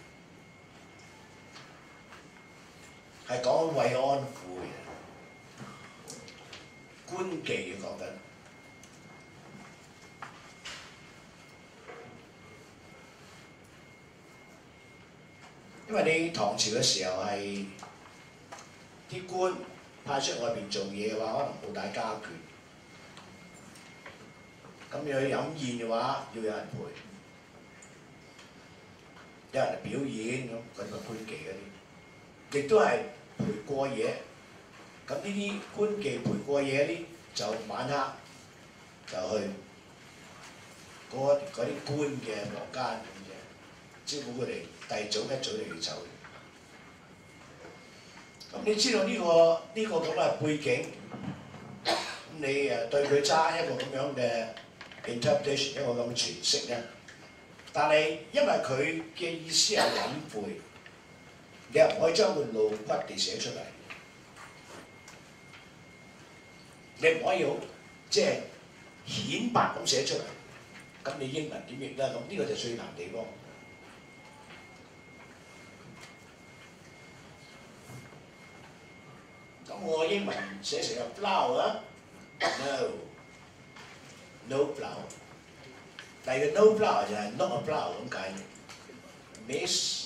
Speaker 2: 係講慰安婦嘅，官妓嘅講緊。因為你唐朝嘅時候係啲官派出外邊做嘢嘅話，可能冇帶家眷，咁你去飲宴嘅話，要有人陪，有人嚟表演咁，嗰啲官妓嗰啲，亦都係陪過夜。咁呢啲官妓陪過夜嗰啲，就晚黑就去嗰啲官嘅房間咁啫，招呼佢哋。第二早一早就要走。咁你知道呢個咁嘅背景，咁你對佢揸一個咁樣嘅 interpretation， 一個咁嘅詮釋咧。但係因為佢嘅意思係隱晦，你又唔可以將佢露骨地寫出嚟，你唔可以好即係顯白咁寫出嚟。咁你英文點譯咧？咁呢個就最難地方。咁我英文寫成個 flower no flower， 但係個 no flower 就係 not a flower 咁解嘅 ，miss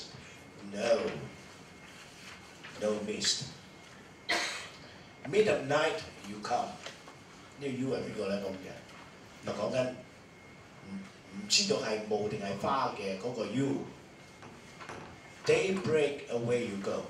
Speaker 2: no mist mid of night you come， 呢個 U 係邊個咧咁嘅？咪講緊唔知道係霧定係花嘅嗰個 U。Daybreak away you go。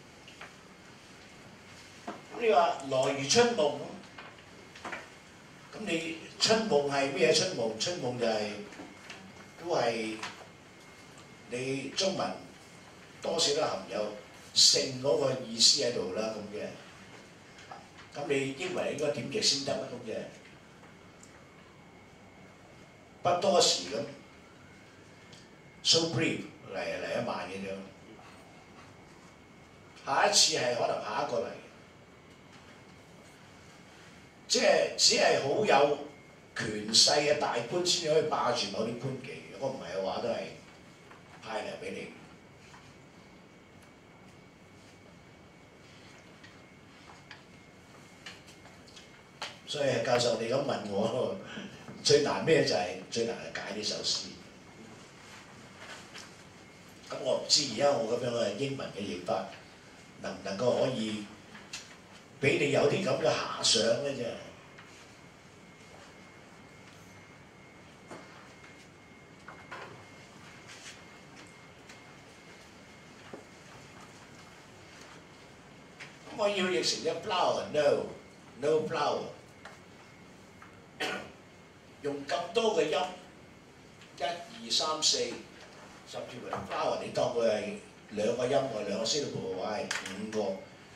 Speaker 2: 你話來如春夢，咁咁你春夢係咩嘢？春夢就係、都係你中文多少都含有性嗰個意思喺度啦，咁嘅。咁你英文應該點譯先得啊？咁嘅，不多時咁 ，so brief 嚟一晚嘅啫。下一次係可能下一個嚟，即係只係好有權勢嘅大官先可以霸住某啲官技，如果唔係嘅話都係派嚟俾你。所以教授你咁問我，最難咩就係、最難係解呢首詩。咁我唔知而家我咁樣嘅英文嘅譯法，能唔能夠可以俾你有啲咁嘅遐想咧？啫。咁我要譯成一 flower，no flower。用咁多嘅音，1、2、3、4，甚至乎 flower 你當佢係兩個音喎，兩個 syllable 嘅話係5個。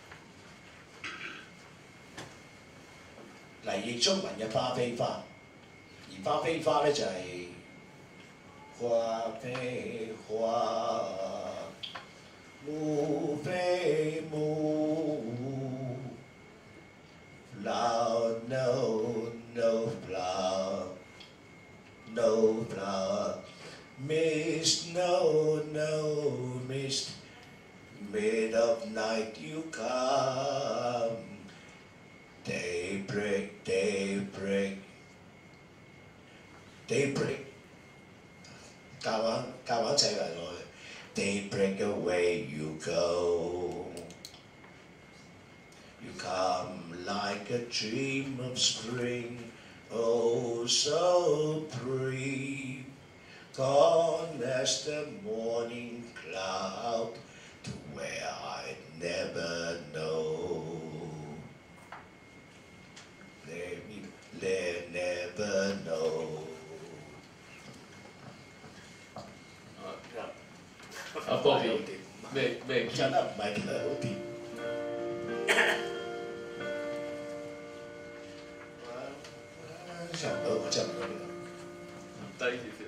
Speaker 2: 嚟譯中文嘅花非花，而花非花咧就係、花非花，木非木 ，flower no flower。No flower, mist, no mist, mid of night you come, daybreak,夾硬砌埋落去 daybreak away you go, you come like a dream of spring.Oh, so brief, gone as the morning cloud to where I'd never know. They never know.
Speaker 1: 阿波比咩？
Speaker 2: 真係唔係幾好掂。真係唔到，我真係唔到呢個。
Speaker 1: 低少少。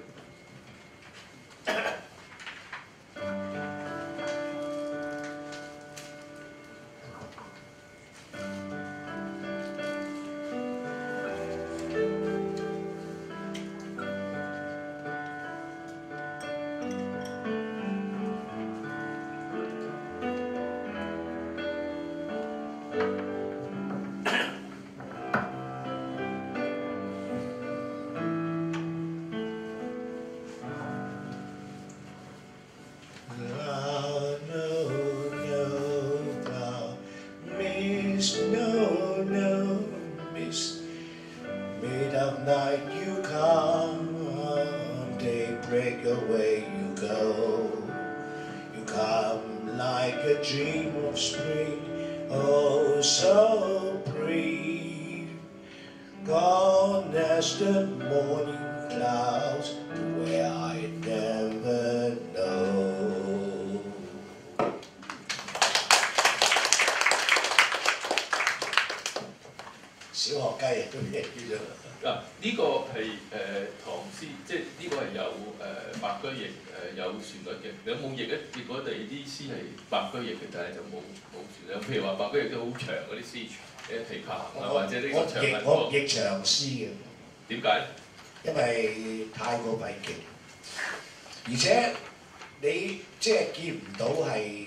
Speaker 1: 呢個係唐詩，即係呢個係有白居易有旋律嘅。有冇譯咧？結果第二啲詩係白居易嘅，但係就冇旋律。譬如話白居易都好長嗰啲詩，琵琶行啊，或者呢個長文歌。
Speaker 2: 我譯長詩嘅。
Speaker 1: 點解？
Speaker 2: 因為太過費勁，而且你即係見唔到係，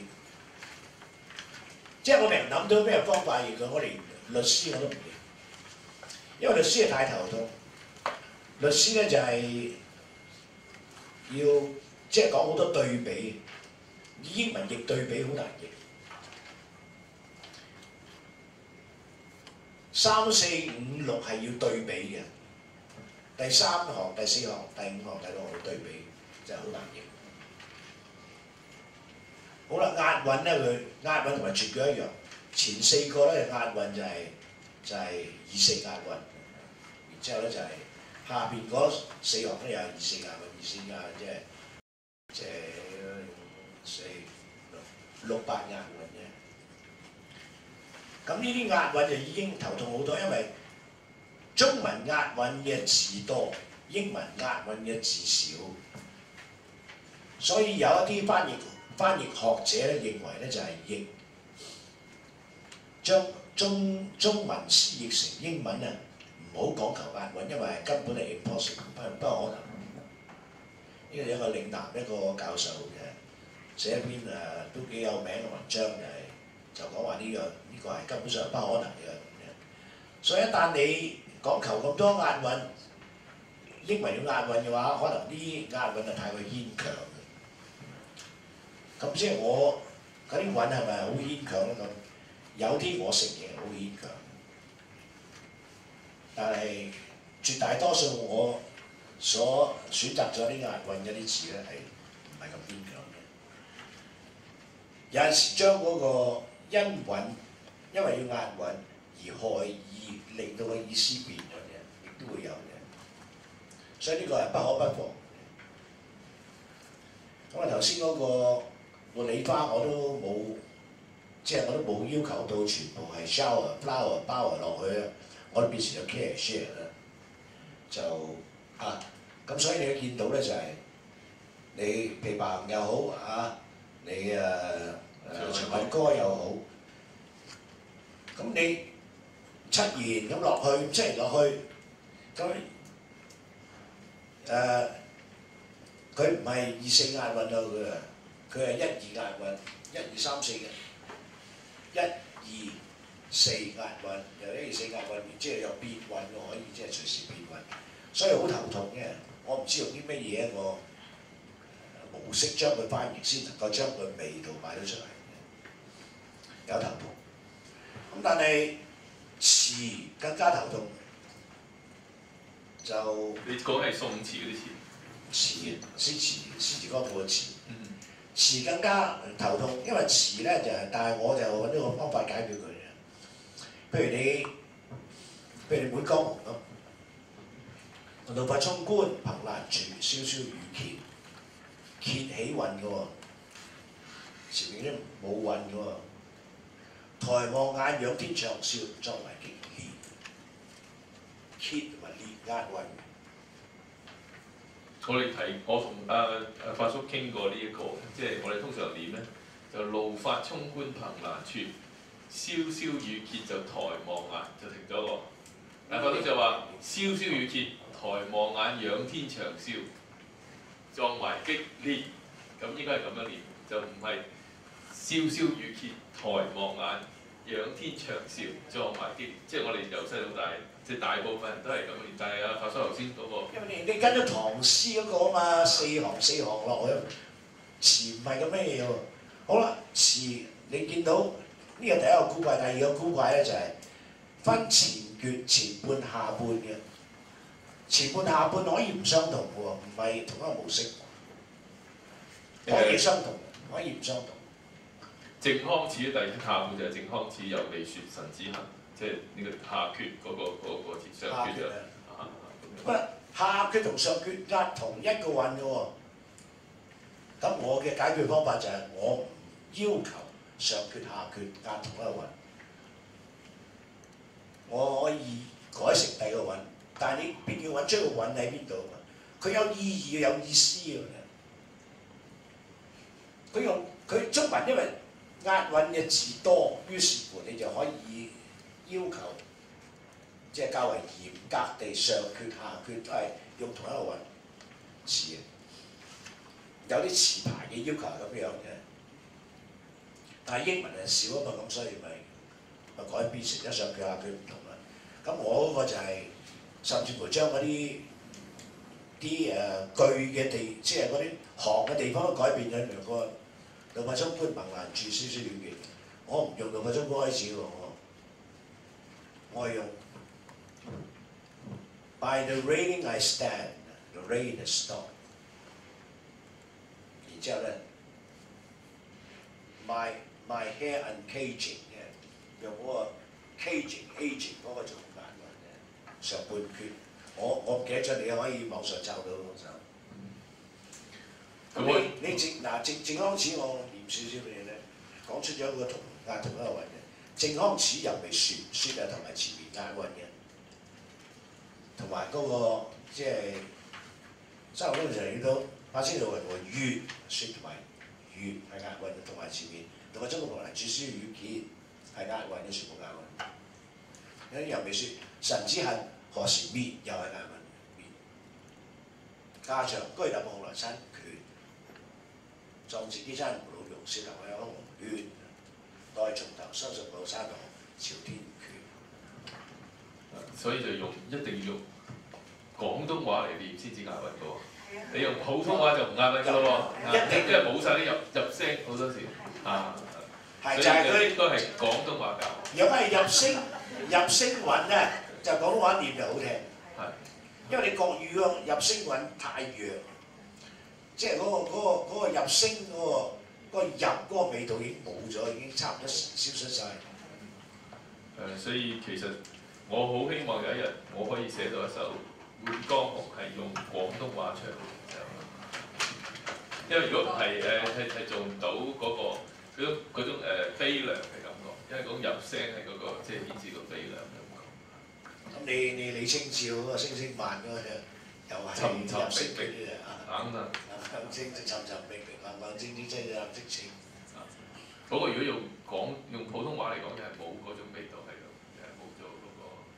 Speaker 2: 即係我明諗到咩方法譯佢，我連律詩我都唔譯。因為律師係太頭痛，律師咧就係、要即係講好多對比，英文譯對比好難譯。3、4、5、6係要對比嘅，第3行、第4行、第5行、第6行對比就係好難譯。好啦，押韻咧佢押韻同埋絕句一樣，前4個咧押韻就係2、4押韻。 之後咧就係下邊嗰4行咧又係24押韻，24押即係4、6、8押韻嘅。咁呢啲押韻就已經頭痛好多，因為中文押韻嘅字多，英文押韻嘅字少，所以有一啲翻譯學者咧認為咧就係將中文詩譯成英文啊，唔好講求押韻，因為根本係 impossible， 不可能。呢個有一個嶺南一個教授嘅寫一篇都幾有名嘅文章，就講話呢個係根本上不可能嘅。所以一旦你講求咁多押韻，英文要押韻嘅話，可能啲押韻係太過牽強嘅。咁即係我嗰啲韻係咪好牽強咧？咁有啲我承認係好牽強，但係絕大多數我所選擇咗啲押韻嗰啲字咧係唔係咁牽強嘅。有陣時將嗰個音韻因為要押韻而害意，令到個意思變咗嘅，亦都會有嘅。所以呢個係不可不防。咁啊頭先嗰個茉莉花我都冇，即係我都冇要求到全部係 shower、flower、bower 落去啊，我哋變成咗 care share 啦。就咁所以你見到咧就係、你琵琶行又好你長恨歌又好，咁你7言咁落去，7言落去，咁佢唔係24押韻到佢係1、2押韻，1、2、3、4嘅1、2、4押韻，由1、2、4押韻，即係有變韻喎，可以即係隨時變韻，所以好頭痛嘅。我唔知用啲乜嘢一個模式將佢翻譯先能夠將佢味道擺到出嚟，有頭痛。咁但係詞更加頭痛，就
Speaker 1: 你講係宋詞嗰啲詞，
Speaker 2: 詩詞歌賦嘅詞，詞更加頭痛，因為詞咧就係，但係我就揾呢個方法解決佢嘅。譬如你《滿江紅》咁。怒髮衝冠，憑欄處，蕭蕭雨歇，歇起韻嘅喎，前面啲冇韻嘅喎。抬望眼，仰天長嘯，作為激烈，歇同埋烈押韻。
Speaker 1: 我同發叔傾過呢一個，即係我哋通常念咧，就怒髮衝冠憑欄處，蕭蕭雨歇就抬望眼就停咗喎。但發叔就話蕭蕭雨歇。抬望眼，仰天長嘯，壯懷激烈，咁應該係咁樣念，就唔係蕭蕭雨歇，抬望眼，仰天長嘯，壯懷激烈。即係我哋由細到大，即係大部分人都係咁樣念。但係發叔頭先嗰個，
Speaker 2: 因為你跟咗唐詩嗰個啊嘛，4行落去，詞唔係咁咩嘢喎。好啦，詞你見到呢個第一個古怪，第二個古怪咧就係分前段、前半、下半嘅。前半下半可以唔相同嘅喎，唔係同一個模式，可以相同，可以唔相同。
Speaker 1: 靖康恥第一下半就係靖康恥有理說臣子行，即係呢個下闕嗰個字上闕嘅。
Speaker 2: 下闕同上闕押同一個韻嘅喎，咁我嘅解決方法就係我唔要求上闕下闕押同一個韻，我可以改成第二個韻。但係你必要揾出個韻喺邊度啊嘛？佢有意義有意思嘅。佢中文因為押韻嘅字多，於是乎你就可以要求即係較為嚴格地上闕下闕都係用同一個韻詞嘅。有啲詞牌嘅要求係咁樣嘅，但係英文係少啊嘛，咁所以咪改變成咗上闕下闕唔同啦。咁我嗰個就係、甚至乎將嗰啲句嘅即係嗰啲行嘅地方都改變咗，用個怒髮衝冠憑欄處，蕭蕭雨歇。我唔用怒髮衝冠開始喎，我係用 By the railing I stand, the rain has stopped。然之後咧 my hair uncaging 嘅，用嗰個 aging 嗰個做押韻嘅上半闕。 我唔記得咗，你可以網上抄到就。咁你靜康齒我念少少嘅嘢咧，講出咗個同一個韻嘅。靜康齒又未説啊，同埋前面押韻嘅，同埋嗰個即係生活嗰陣時遇到發聲度係粵説同埋粵係押韻，同埋前面同埋中國同埋注書語結係押韻嘅，全部押韻。有啲又未説神之恨何時滅，又係押韻滅。家長居立蓬萊山權，壯志飢餐胡虜肉，少年偉雄血。待從頭收拾到山河朝天銳。
Speaker 1: 所以就一定要用廣東話嚟念先至押韻嘅喎。你用普通話就唔押韻嘅咯喎，因為冇晒啲入聲好多時啊。
Speaker 2: 係就係佢
Speaker 1: 應該係廣東話教。
Speaker 2: 如果係入聲韻咧，就廣東話念就好聽。
Speaker 1: 係。因
Speaker 2: 為你國語個入聲韻太弱，即係嗰個入聲嗰個入嗰個味道已經冇咗，已經差唔多消失晒。
Speaker 1: 所以其實我好希望有一日我可以寫到一首《滿江紅》係用廣東話唱，因為如果唔係係做唔到嗰種悲涼嘅感覺，因為講入聲係嗰個即係顯示個悲涼感覺。
Speaker 2: 咁你李清照嗰個星星慢嗰個又係
Speaker 1: 沉沉
Speaker 2: 入聲嗰啲啊，
Speaker 1: 啱啊！
Speaker 2: 沉沉明明冷冷清清真係藍色情。
Speaker 1: 嗰個如果用普通話嚟講，就係冇嗰種味道喺度，冇咗嗰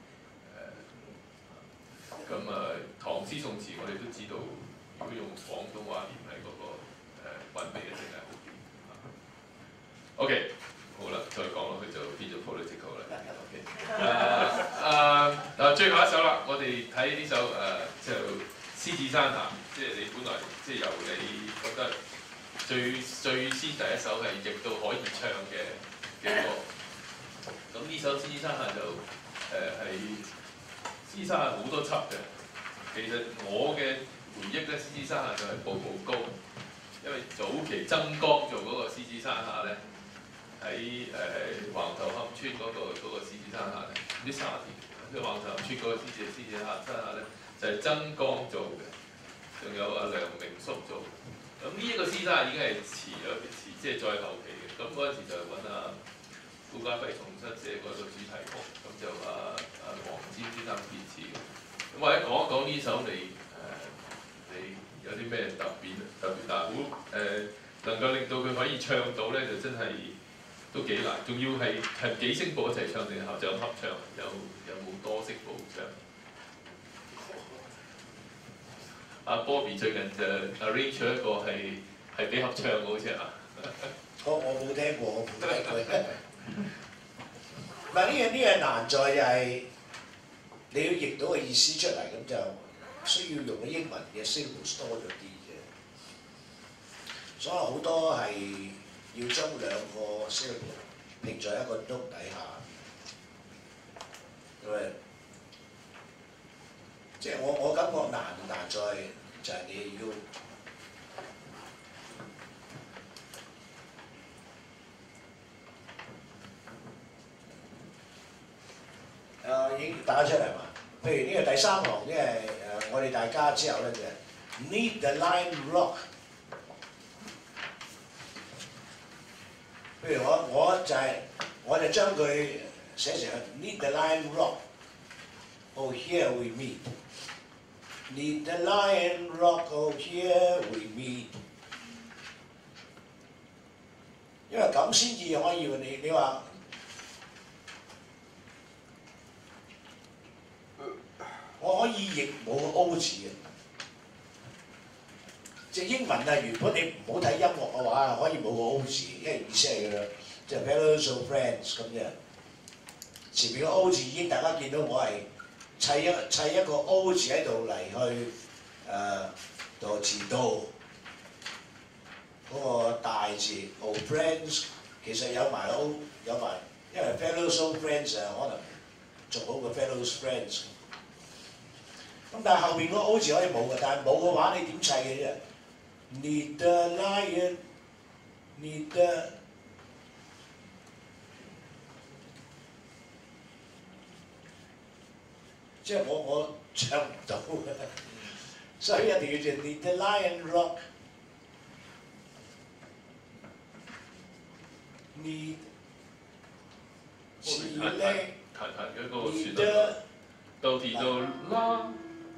Speaker 1: 個咁唐詩宋詞我哋都知道，如果用廣東話念係嗰個韻味一定係好啲。OK， 好啦，再講落去就變咗 political 啦。OK， 最後一首啦，我哋睇呢首就《獅子山下》，即係你本來即係由你覺得。最先第一首係譯到可以唱嘅歌，咁呢首《獅子山下》就係《獅子山下》好多輯嘅。其實我嘅回憶咧，《獅子山下》就係步步高，因為早期曾江做嗰個《獅子山下》咧，喺橫頭磡村嗰個《獅子山下》咧，唔知30年，即係橫頭磡村嗰個獅子山下咧，就係曾江做嘅，仲有阿梁明叔做。咁呢一個獅子山下已經係遲，即係再後期嘅。咁嗰陣時就揾顧嘉煇重新寫嗰個主題曲，咁就黃霑先生填詞嘅。咁或者講一講呢首你有啲咩特別但係能夠令到佢可以唱到咧，就真係都幾難。仲要係幾聲部一齊唱定係就合唱？有冇多聲部唱？阿 Bobby 最近就 arrange 咗一個係俾合唱嘅，好似啊。
Speaker 2: 我冇聽過，我唔睇佢。唔係呢樣難在就係你要譯到個意思出嚟，咁就需要用英文嘅 syllables 多咗啲嘅。所以好多係要將兩個 syllable 拼在一個 note 底下，因為即係我感覺難在就係你要已經打出嚟嘛。譬如呢個第三行，即係我哋大家之後咧就係 Need the Lion Rock。譬如我就將佢寫成 Need the Lion Rock。Oh here we meet。Need the lion rock, oh here we meet。因為咁先至可以你話我可以譯冇個 O 字嘅，即係英文原本你唔好睇音樂嘅話，可以冇個 O 字，因為意思係嘅啦，即係 fellows or friends 咁啫。前面個 O 字已經大家見到我係。砌一個 O 字喺度嚟去度字到嗰個大字 O friends 其實有埋 O 有埋，因為 fellows or friends 可能仲好過 fellows friends。咁但係後邊個 O 字可以冇嘅，但係冇嘅話你點砌嘅啫 ？Need the lion, need the 即係我唱唔到嘅，所以一定要做 Need the Lion Rock。Need 是你，
Speaker 1: 彈嗰個旋律，
Speaker 2: 的
Speaker 1: 到提到啦。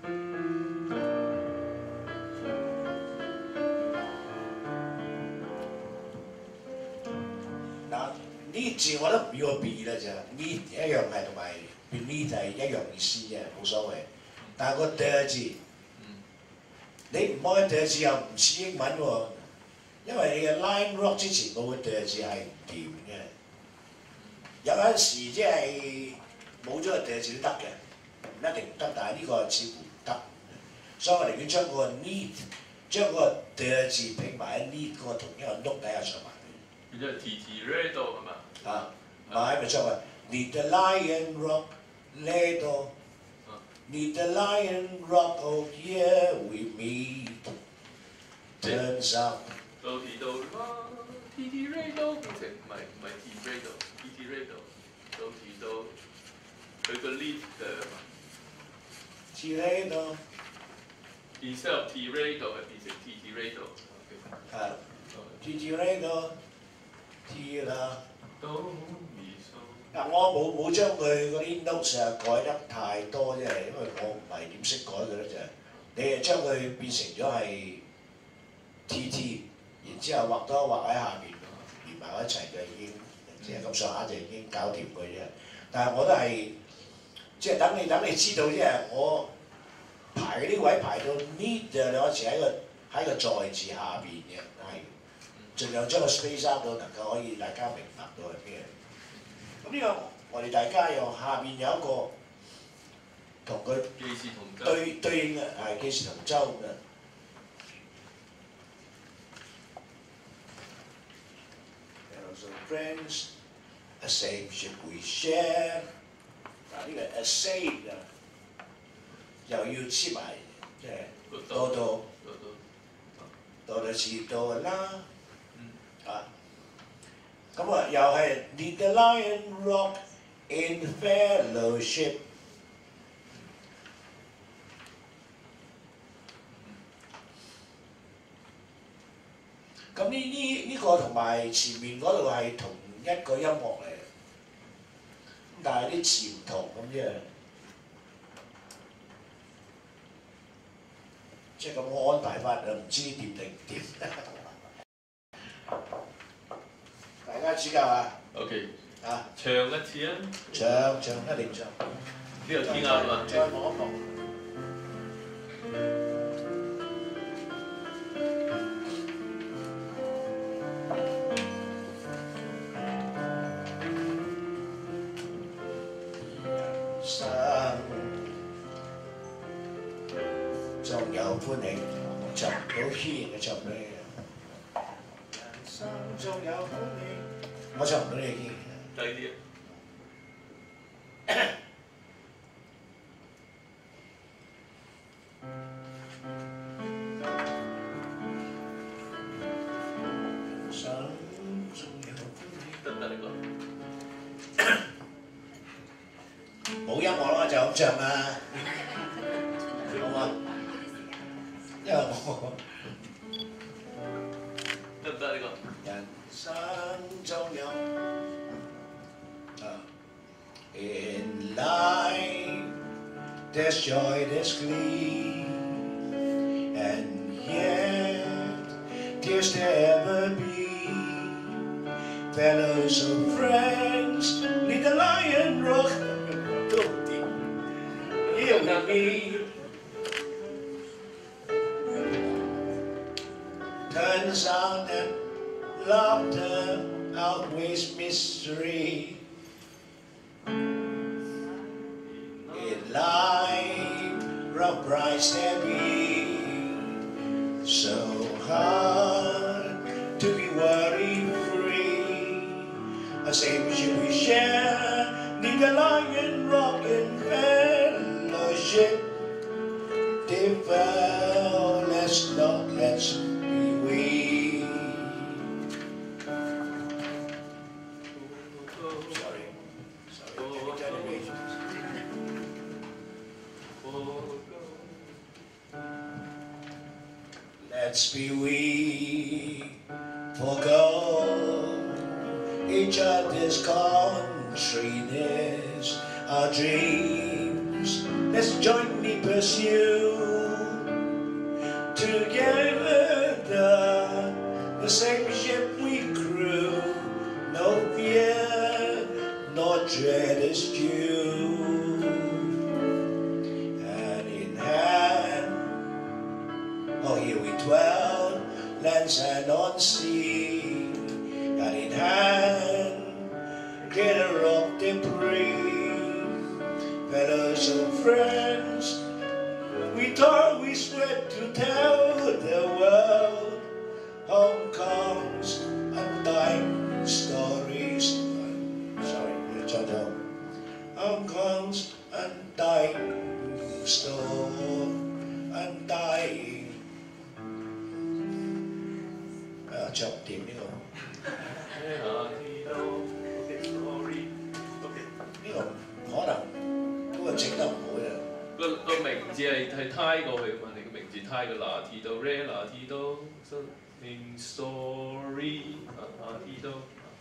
Speaker 2: 嗱呢字我都唔要個 B 啦就，Need 一樣係同埋 Need 係一樣意思啫，冇所謂。但係個的字，你唔開的字又唔似英文喎，因為你嘅 line rock 之前冇個的字係唔掂嘅。有陣時即係冇咗個的字都得嘅，唔一定唔得，但係呢個似乎唔得。所以我寧願將嗰個 need 將嗰個的字拼埋喺 need 嗰個同一個 note 底下唱埋。
Speaker 1: 變咗 T Ray 度係嘛？
Speaker 2: 啊，買咪唱啊 ！Need the lion rock, let go. Need the lion rock, oh here we meet. Turns out
Speaker 1: 到提到啦 ，T Ray 度變成唔係 T Ray 度 ，T Ray 度到提到佢個 lead 嘅
Speaker 2: T Ray
Speaker 1: instead of T Ray 度係變成 T Ray 度。
Speaker 2: 啊 ，T Ray T 啦。嗱，我冇將佢嗰啲 notes 啊改得太多啫，因為我唔係點識改嘅咧就係，你係將佢變成咗係 TT， 然之後畫多畫喺下邊，連埋一齊就已經即係咁上下就已經搞掂佢啫。但係我都係即係等你知道即係我排嗰啲位排到 need 就兩個字喺個在字下邊嘅，係盡量將個 space out 到能夠可以大家明白到係咩。咁呢個我哋大家又下邊有一個同佢對應嘅係記事同舟嘅。Friends, a same ship we share。嗱呢個 a same 啊，又要黐埋，即係多次多啦，啊。咁啊，又係 Need the lion rock in fellowship。咁呢個同埋前面嗰度係同一個音樂嚟，咁但係啲詞唔同咁啫。即係咁我安排法啊，唔知掂定唔掂。大家指教下。
Speaker 1: OK。
Speaker 2: 啊。
Speaker 1: 唱一次啊。
Speaker 2: 唱一定唱。
Speaker 1: 呢度聽啱嘛？
Speaker 2: 再望一望。仲有歡喜，唱唔到 key 嘅唱咩？人生仲有歡喜，我唱唔到呢個 key。
Speaker 1: 低啲。得唔得呢個？
Speaker 2: 冇音樂咯，就咁唱啦。好嘛？因為我
Speaker 1: 得唔得呢個？
Speaker 2: 人生中有In life there's joy, there's glee, and yet there's never be fellows and friends, need the lion rock, here with me. Turns out that laughter outweighs misery. In life, rough, bright, heavy, so hard to be worry-free. A same ship we share, need the lion rock in fellowship. They fell, let's be we. Sorry. Let's be we forgo each other's contrariness, our dreams. Let's jointly pursue together the same ship we crew. No fear, nor dread is due. Hand in hand, oh here we dwell, lands and on sea. Hand in hand, glitter of debris, fellows and friends. We toil, we sweat to tell the world Hong Kong's undying stories. Sorry, Hong Kong's undying story, undying. 着點呢個？呢個可能嗰個整得唔好啫。
Speaker 1: 個名字係胎過去嘛？你個名字胎個 Latido Re Latido in story Latido。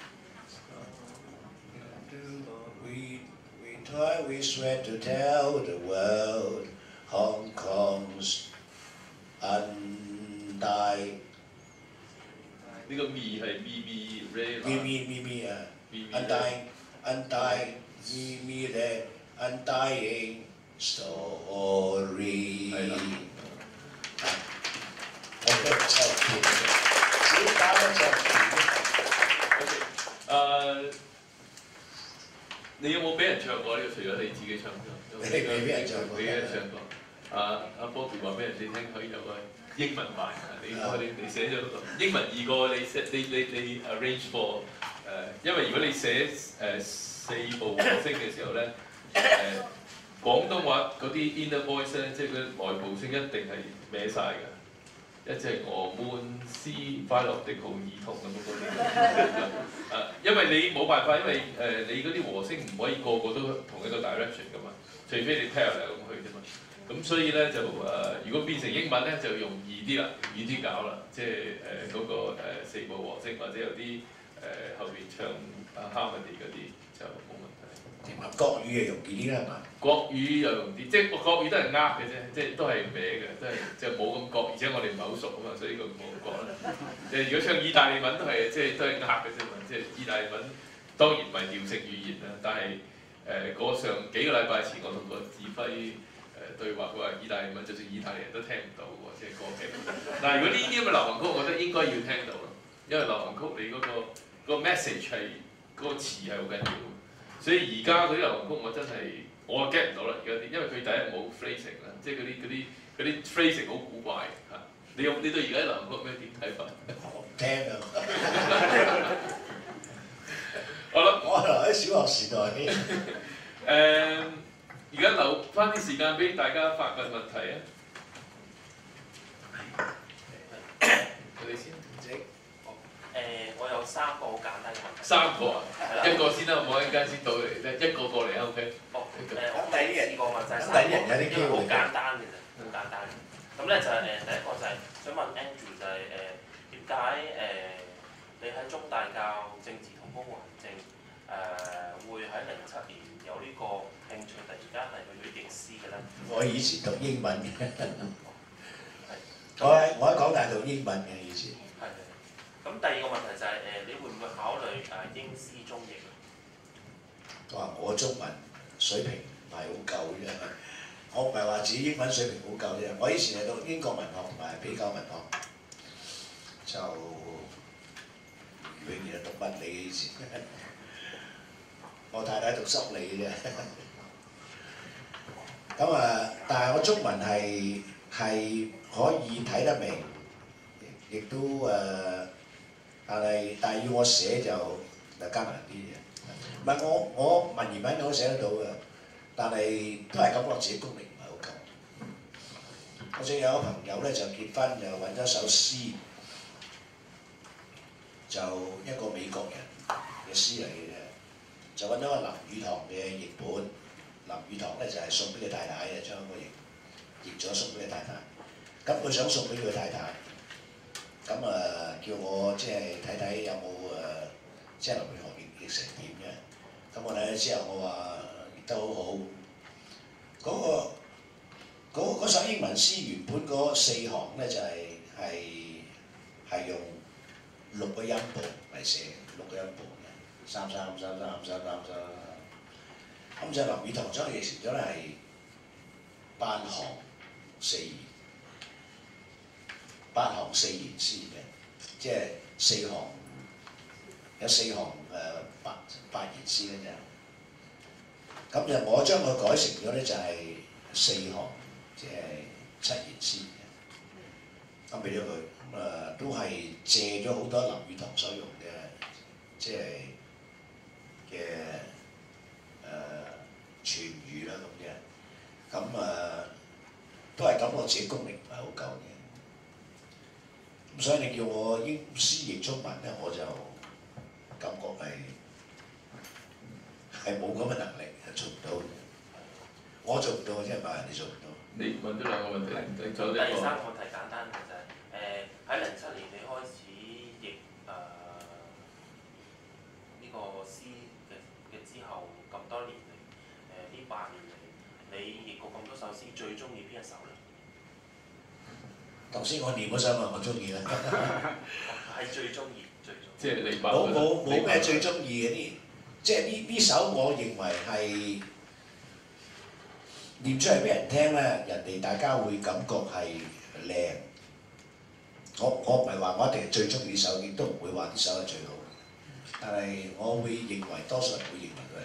Speaker 2: We toil, we sweat to tell the world Hong Kong's undying。
Speaker 1: 呢個咪係咪 Re。
Speaker 2: 咪啊 undying咪咧 undying story。係啦。我都就少打一隻。
Speaker 1: 你有冇俾人唱過呢個？除咗你自己唱過，
Speaker 2: 你俾人唱過。
Speaker 1: 俾人唱過。阿 Bobby 話俾人哋聽，佢有個英文版，你寫咗英文易過你arrange for 因為如果你寫4部和聲嘅時候咧，廣東話嗰啲 inner voice 咧，即係佢內部聲一定係歪晒㗎。一隻我們是快樂的好兒童咁嗰啲，因為你冇辦法，因為你嗰啲和聲唔可以個個都同一個 direction 㗎嘛，除非你 parallel 咁去啫嘛。咁所以咧就如果變成英文咧就容易啲啦，容易啲搞啦，即係嗰個4部和聲或者有啲後邊唱harmony嗰啲就冇問題。
Speaker 2: 國語係容易啲啦，係嘛？
Speaker 1: 國語又容易，即係國語都係嘅啫，即係都係歪嘅，都係即係冇咁覺，而且我哋唔係好熟啊嘛，所以個冇咁覺啦。如果唱意大利文都係即係都係嘅啫嘛，即係意大利文當然唔係調性語言啦，但係上幾個禮拜前我同個指揮對話，佢話意大利文就算意大利人都聽唔到喎，即係歌劇。但係如果呢啲咁嘅流行曲，我覺得應該要聽到咯，因為流行曲你嗰個 message 係嗰個詞係好緊要。所以而家嗰啲流行曲我真係我 get 唔到啦，而家啲，因為佢第一冇 phrasing 啦，即係嗰啲 phrasing 好古怪嚇。你對而家啲流行曲咩點睇法？
Speaker 2: 我唔聽啊！
Speaker 1: 我
Speaker 2: 留喺小學時代
Speaker 1: 而家留翻啲時間俾大家發問問題啊！你先。
Speaker 3: 我有3個好簡單嘅問題。
Speaker 1: 3個啊？一個先啦，唔好一間先到嚟，一個過嚟啊 OK。
Speaker 3: 我第2個問就係3個，好簡單嘅啫，好簡單嘅。咁咧就係第一個就係想問 Andrew 就係點解你喺中大教政治同公環政會喺07年有呢個興趣，突然間係去咗譯詩嘅咧？
Speaker 2: 我以前讀英文嘅，我喺港大讀英文嘅以前。
Speaker 3: 咁第2個問題就係你會唔會考慮英詩中譯？
Speaker 2: 我中文水平唔係好夠啫，我唔係話自己英文水平好夠啫。我以前係讀英國文學同埋比較文學，就永遠係讀物理嘅以前。我太太讀心理嘅啫。咁但係我中文係可以睇得明，亦都但係要我寫就艱難啲嘅。唔係我文言文我寫得到嘅，但係都係感覺自己功力唔係好夠。我正有個朋友咧就結婚就揾咗首詩，就一個美國人嘅詩嚟嘅啫，就揾咗個林語堂嘅譯本。林語堂咧就係送俾佢太太嘅，將個譯咗送俾佢太太。咁佢想送俾佢太太， 咁叫我即係睇睇有冇即係林永學譯成點嘅。咁我睇咗之後，我話譯得好好。嗰首英文詩原本嗰4行咧就係用6個音部嚟寫，6個音部嘅，3 3 3 3 3 3 3。咁就林語堂將佢譯成咗咧係8行4言，8行4言詩嘅，即係4行有4行8言詩咧就。咁就我將佢改成咗咧就係4行。即係7言詩嘅，咁俾咗佢，咁都係借咗好多林語堂所用嘅，即係嘅傳語啦咁嘅，咁都係感覺自己功力唔係好夠嘅，咁所以你叫我英詩譯中文咧，我就感覺係冇咁嘅能力，係做唔到嘅。我做唔到，即係話人哋做唔到。
Speaker 1: 你問咗兩個問題，你仲有
Speaker 3: 第
Speaker 1: 一個。
Speaker 3: 3個問題簡單嘅就係喺07年你開始譯呢個詩嘅之後咁多年嚟，呢8年嚟，你譯過咁多首詩，最中意邊一首咧？
Speaker 2: 頭先我念嗰首嘛，我中意啦。
Speaker 3: 係最中意，
Speaker 1: 即係你
Speaker 2: 冇咩最中意嘅啲，即係呢首我認為係。念出嚟俾人聽咧，人哋大家會感覺係靚。我唔係話我一定係最中意呢首，亦都唔會話呢首係最好。但係我會認為多數人會認為佢係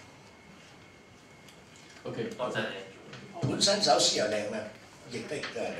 Speaker 2: 靚。
Speaker 1: OK，
Speaker 3: 多謝你。
Speaker 2: 本身首詩又靚咧，譯得亦都係靚。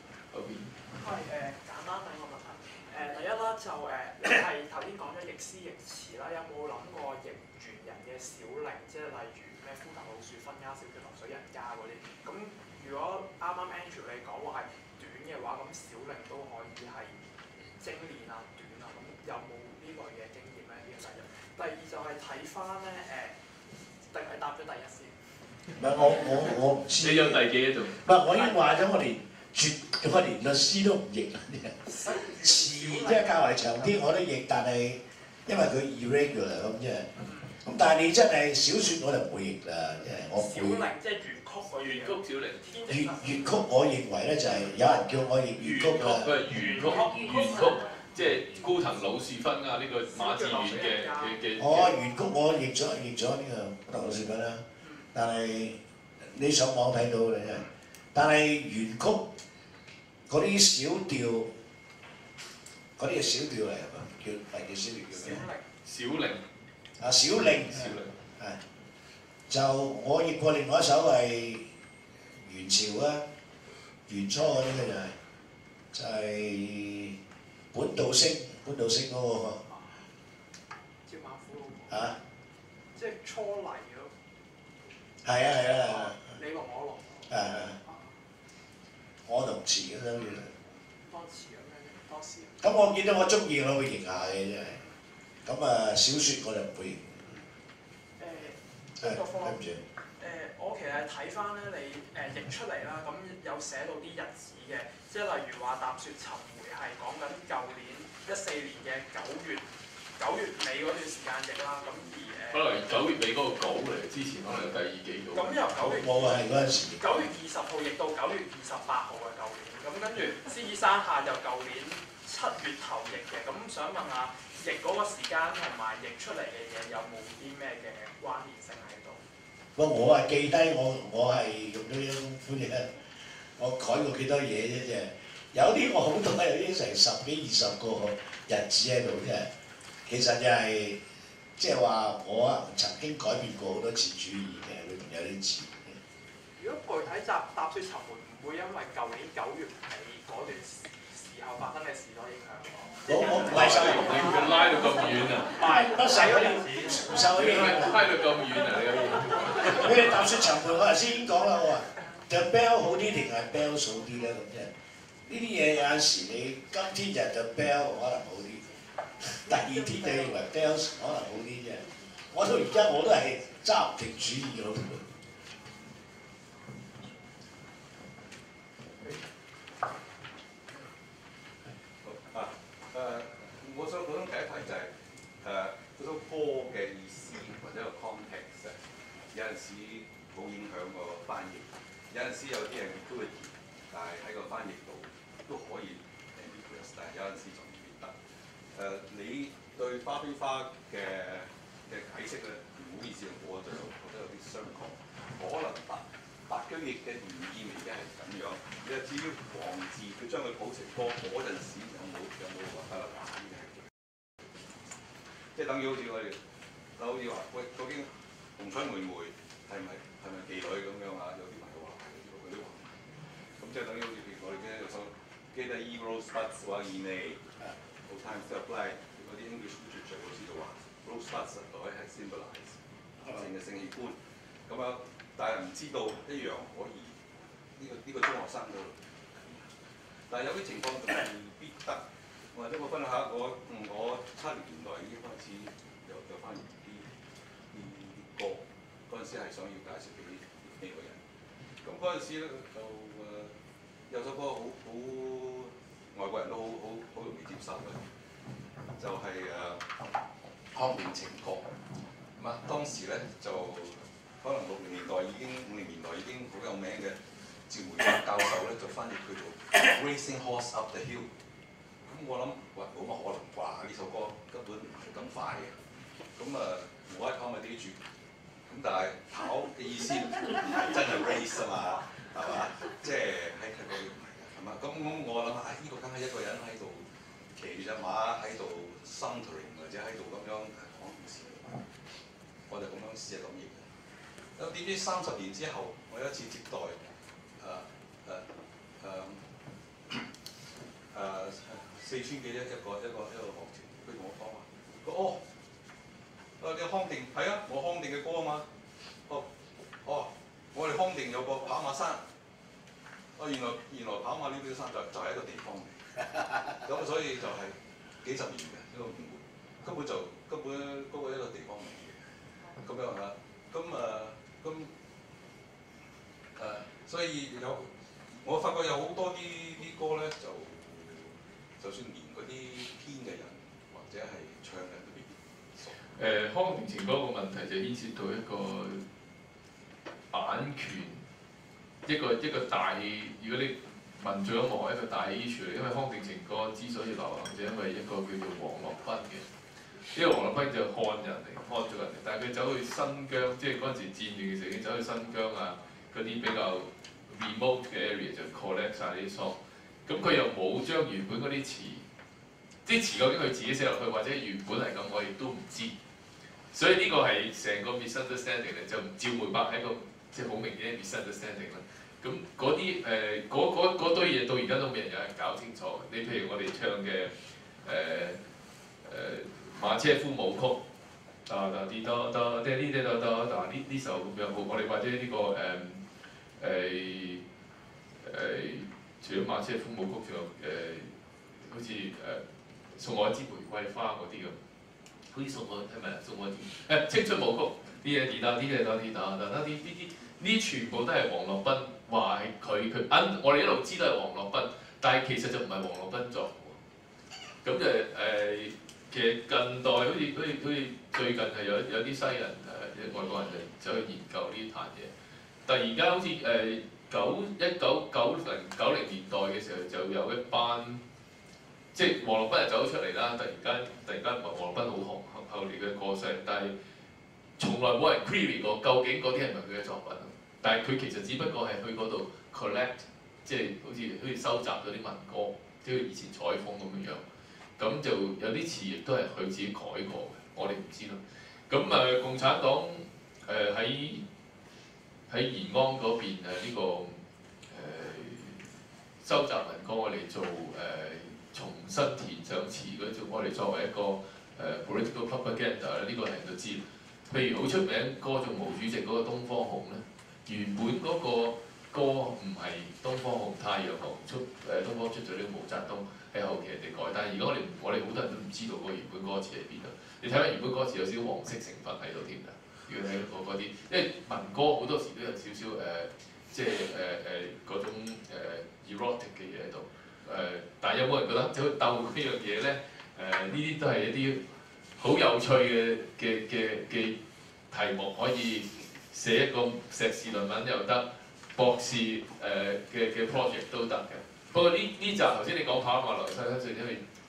Speaker 4: 簡單兩個問題。第一啦，就你係頭先講咗譯詩譯詞啦，有冇諗過譯完人嘅小令，即係例如咩枯藤老樹分家，小橋流水人家嗰啲？咁如果啱啱 Andrew 你講話係短嘅話，咁小令都可以係精煉啊、短啊，咁有冇呢類嘅經驗咧？呢個第一。第二就係睇翻咧定係答咗第一先？
Speaker 2: 唔係我唔知。
Speaker 1: 你有第幾喺度？
Speaker 2: 唔係我已經話咗，我連律詩都唔譯啦，詞即係較為長啲我都譯，但係因為佢 irregular 咁啫。咁但係你真係小説我就唔會譯啦，因為我唔會。
Speaker 4: 小令即係原曲嗰啲。
Speaker 1: 原曲小令。
Speaker 2: 粵曲我認為咧就係有人叫我譯粵曲啦。
Speaker 1: 佢係原曲，即係枯藤老樹分啊！呢個馬致遠嘅。
Speaker 2: 原曲我譯咗呢個枯藤老樹分啦，但係你上網睇到嘅真係，但係原曲嗰啲小調，嗰啲係小調嚟係嘛？叫小調叫咩？
Speaker 1: 小令。
Speaker 2: 小令，係就我譯過另外一首係元朝啊，元初嗰啲嘅就係本道升嗰個
Speaker 4: 趙孟頫老婆。
Speaker 2: 啊，
Speaker 4: 即係初嚟嗰。
Speaker 2: 係啊，
Speaker 4: 你儂我儂。
Speaker 2: 我同詞嗰首叫。
Speaker 4: 當詞咁樣嘅，當時。
Speaker 2: 咁我見到我中意我會譯下嘅真係。咁小説我就唔會。
Speaker 4: 對唔住。我其實係睇翻咧，你譯出嚟啦，咁有寫到啲日子嘅，即係例如話《踏雪尋梅》係講緊舊年14年嘅9月尾嗰段時間譯啦，咁而
Speaker 1: 可能9月尾嗰個稿嚟，之前可能有第二幾稿。
Speaker 4: 咁由9月。
Speaker 2: 冇係嗰陣時。
Speaker 4: 9月20號譯到9月28號嘅舊年，咁跟住《獅子山下》就舊年7月頭譯嘅，咁想問下譯嗰個時間同埋譯出嚟嘅嘢有冇啲咩嘅關聯性喺度？
Speaker 2: 我係記低我係用咗呢種款嘢，我改過幾多嘢啫啫。有啲我好多有啲成10幾20個日子喺度啫。其實就係即係話我曾經改變過好多次主意嘅，裏邊有啲字。
Speaker 4: 如果具體踏雪尋梅唔會因為舊年9月尾嗰段時候發生嘅事所影響
Speaker 2: 我唔係受
Speaker 1: 你拉到咁遠啊！
Speaker 2: 不受唔受影響。
Speaker 1: 拉到咁遠啊！
Speaker 2: 你哋踏雪尋梅，我頭先已經講啦，我話 The Bell 好啲定係 Bells 好啲咧咁啫。呢啲嘢有陣時你今天就 The Bell 可能好啲，第二天就認為 Bells 可能好啲啫。我到而家我都係揸唔定主意咗。
Speaker 5: 飛花嘅解釋咧，唔好意思，我就覺得有啲相抗。可能白居易嘅原意嚟嘅係咁樣，你就至於黃字佢將佢譜成歌嗰陣時有冇話得假嘅？即係等於好似我哋，好似話喂，究竟紅春妹妹係咪妓女咁樣啊？有啲朋友話係，有啲話唔係。咁即係等於好似譬如我哋嘅有首記得 E rosebuds 話 in a，all times to apply 嗰啲 English literature 老師就話 rosebuds 實在係 symbolize 性嘅性器官。咁啊，但係唔知道一樣可以呢個中學生都，但係有啲情況就未必得。或者我分享下，我70年代已經開始有翻譯啲歌，嗰陣時係想要介紹俾呢個人。咁嗰陣時咧就有首歌好外國人都好容易接受嘅，就係康定情歌。咁啊，當時咧就可能50年代已經好有名嘅趙梅發教授咧，就翻譯佢做 Racing Horse Up the Hill。咁我諗喂冇乜可能啩？呢首歌根本唔係咁快嘅。咁我喺跑咪啲住。咁但係跑嘅意思唔係真係 race 啊嘛，係嘛？即係喺佢嗰度唔係嘅，係嘛？咁我諗呢個梗係一個人喺度騎住隻馬喺度 sauntering 或者喺度咁樣講故事。我就咁樣試下咁譯。咁點知30年之後，我有一次接待四川嘅一個學團，佢同我講話：你康定係啊，我康定嘅歌啊嘛。我哋康定有個跑馬山。原來跑馬呢啲山就係一個地方嚟。咁所以就係幾十年嘅呢個誤會，根本嗰個一個地方嚟嘅。咁樣啊，所以我發覺有好多啲歌咧，就算連嗰啲編嘅人或者係唱嘅人都未必熟。
Speaker 1: 康定情歌個問題就牽涉到一個版權，一個大，如果你民族音樂係一個大 issue 嚟，因為康定情歌之所以流行，就因為一個叫做黃樂斌嘅，呢個黃樂斌就漢人嚟，漢族人嚟，但係佢走去新疆，即係嗰陣時戰亂嘅時候，已經走去新疆啊嗰啲比較 remote 嘅 area 就 collect 晒啲 song。咁佢又冇將原本嗰啲詞，啲詞究竟佢自己寫落去，或者原本係咁，我亦都唔知。所以呢個係成個 misunderstanding 嚟，就趙梅伯係一個即係好明顯嘅 misunderstanding 啦。咁嗰啲嗰堆嘢到而家都未有人搞清楚。你譬如我哋唱嘅馬車夫舞曲，呢首咁樣，我哋或者呢個除咗馬車夫舞曲，仲有好似送我一支玫瑰花嗰啲咁，好似送我係咪送我一支青春舞曲啲嘢呢全部都係黃樂斌話係佢我哋一路知都係黃樂斌，但係其實就唔係黃樂斌作嘅。咁就其實近代好似最近係有啲西人外國人就走去研究呢壇嘢，但係而家好似1990年代嘅時候就有一班，即係黃樂斌就走咗出嚟啦。突然間黃樂斌好紅，後嚟嘅過世，但係從來冇人 query 過究竟嗰啲係咪佢嘅作品。但係佢其實只不過係去嗰度 collect， 即係好似收集咗啲民歌，即係以前採風咁樣。咁就有啲詞亦都係佢自己改過嘅，我哋唔知咯。咁共產黨喺延安嗰邊呢個收集民歌，我哋做重新填上詞嗰種，我哋作為一個political propaganda 呢個人都知。譬如好出名歌頌毛主席嗰個《東方紅》咧，原本嗰個歌唔係《東方紅太陽紅》東方出咗呢個毛澤東，係後期人哋改。但係而家我哋好多人都唔知道嗰原本歌詞喺邊度。你睇下原本歌詞有少少黃色成分喺度添㗎。如果睇過嗰啲，因為民歌好多時都有少少即係嗰種erotic 嘅嘢喺度。但係有冇人覺得走去鬥呢樣嘢咧？呢啲都係一啲好有趣嘅題目，可以寫一個碩士論文又得，博士嘅 project 都得嘅。不過呢集頭先你講跑馬來西亞，因為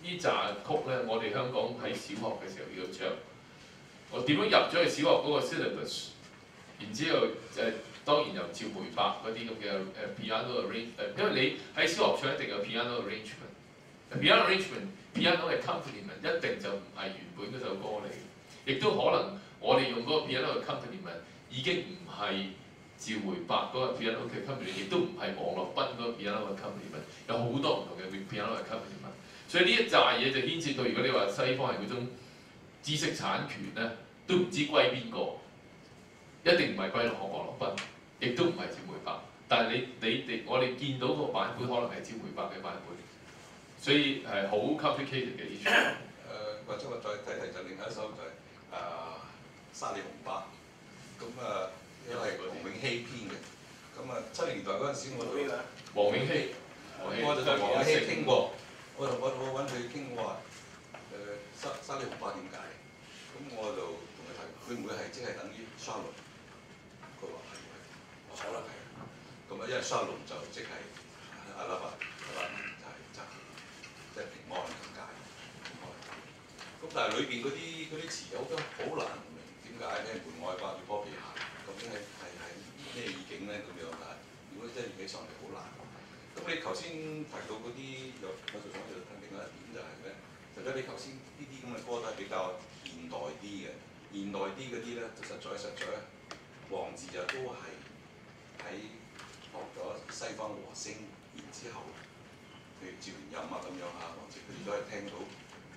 Speaker 1: 呢扎曲咧，我哋香港喺小學嘅時候要唱。我點樣入咗去小學嗰個 syllabus， 然之後當然由趙梅白嗰啲咁嘅piano arrangement， 因為你喺小學唱一定有 piano arrangement，piano arrangement，piano 嘅 accompaniment 一定就唔係原本嗰首歌嚟嘅，亦都可能我哋用嗰個 piano accompaniment 已經唔係趙梅白嗰個 piano accompaniment， 亦都唔係王樂賓嗰個 piano accompaniment， 有好多唔同嘅 piano accompaniment， 所以呢一紮嘢就牽涉到，如果你話西方係嗰種知識產權咧，都唔知歸邊個，一定唔係歸落王樂賓，亦都唔係趙梅白。但係我哋見到個版本可能係趙梅白嘅版本，所以係好 complicated 嘅呢出。
Speaker 5: 或者我再提就另外一首就係沙里紅巴，咁因為黃永熙編嘅，咁70年代嗰陣時我同
Speaker 1: 黃永熙，
Speaker 5: 我就同黃永熙傾過，我揾佢傾過話沙里紅巴點解？咁我就同佢提，會唔會係即係等於沙龍？佢話係，我可能係。咁因為沙龍就即係阿拉伯就係即係平安咁解。咁但係裏邊嗰啲詞有都好難明點解咧？門外掛住波皮鞋，究竟係咩意境咧？咁樣啊？如果真係起上嚟好難。咁你頭先提到嗰啲我就想就睇另外一點就係咩？實際你頭先呢啲咁嘅歌都係比較現代啲嘅，現代啲嗰啲咧就實在黃字就都係喺學咗西方和聲，然之後譬如趙元任啊咁樣嚇，黃字佢哋都係聽到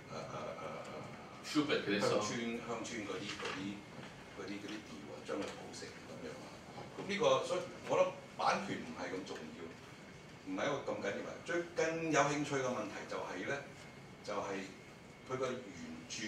Speaker 5: 鄉村嗰啲調啊，將佢譜成咁樣啊。咁呢個所以我覺得版權唔係咁重要，唔係一個咁緊要嘅。最更有興趣嘅問題就係咧，就係佢個原著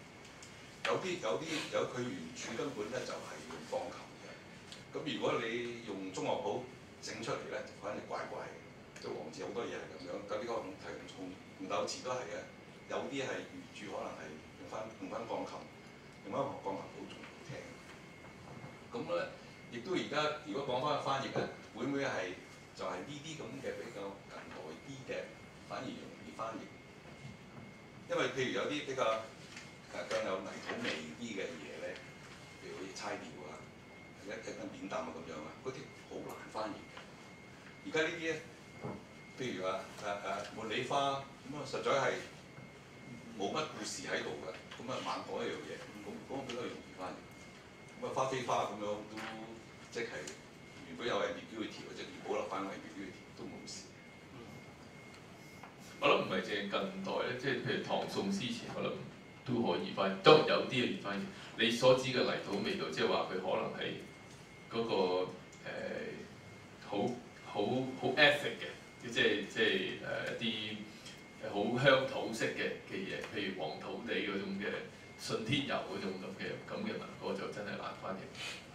Speaker 5: 有佢原著根本咧就係用鋼琴嘅。咁如果你用中樂譜整出嚟咧，就反而怪怪嘅。即係黃字好多嘢係咁樣，咁呢個題咁重，唔鬥詞都係嘅。有啲係原著可能係用翻鋼琴，用翻鋼琴好仲好聽。咁咧，亦都而家如果講翻翻譯咧，會唔會係就係呢啲咁嘅比較近代啲嘅，反而容易翻譯？因為譬如有啲比較更有泥土味啲嘅嘢咧，譬如好似猜調啊，一扁擔啊咁樣啊，嗰啲好難翻譯嘅。而家呢啲咧，譬如話茉莉花咁啊，實在係冇乜故事喺度嘅，咁啊猛講一樣嘢，咁比較容易翻譯。咁啊花非花咁樣都即係原本有係 ambiguity 或者要保留翻個 ambiguity 都冇事。
Speaker 1: 我諗唔係淨係近代咧，即係譬如唐宋詩詞，我諗都可以翻譯。當然有啲係易翻譯。你所指嘅泥土味道，即係話佢可能係嗰個好 ethic 嘅，即係一啲好鄉土式嘅嘢，譬如黃土地嗰種嘅信天遊嗰種咁嘅文歌就真係難翻譯。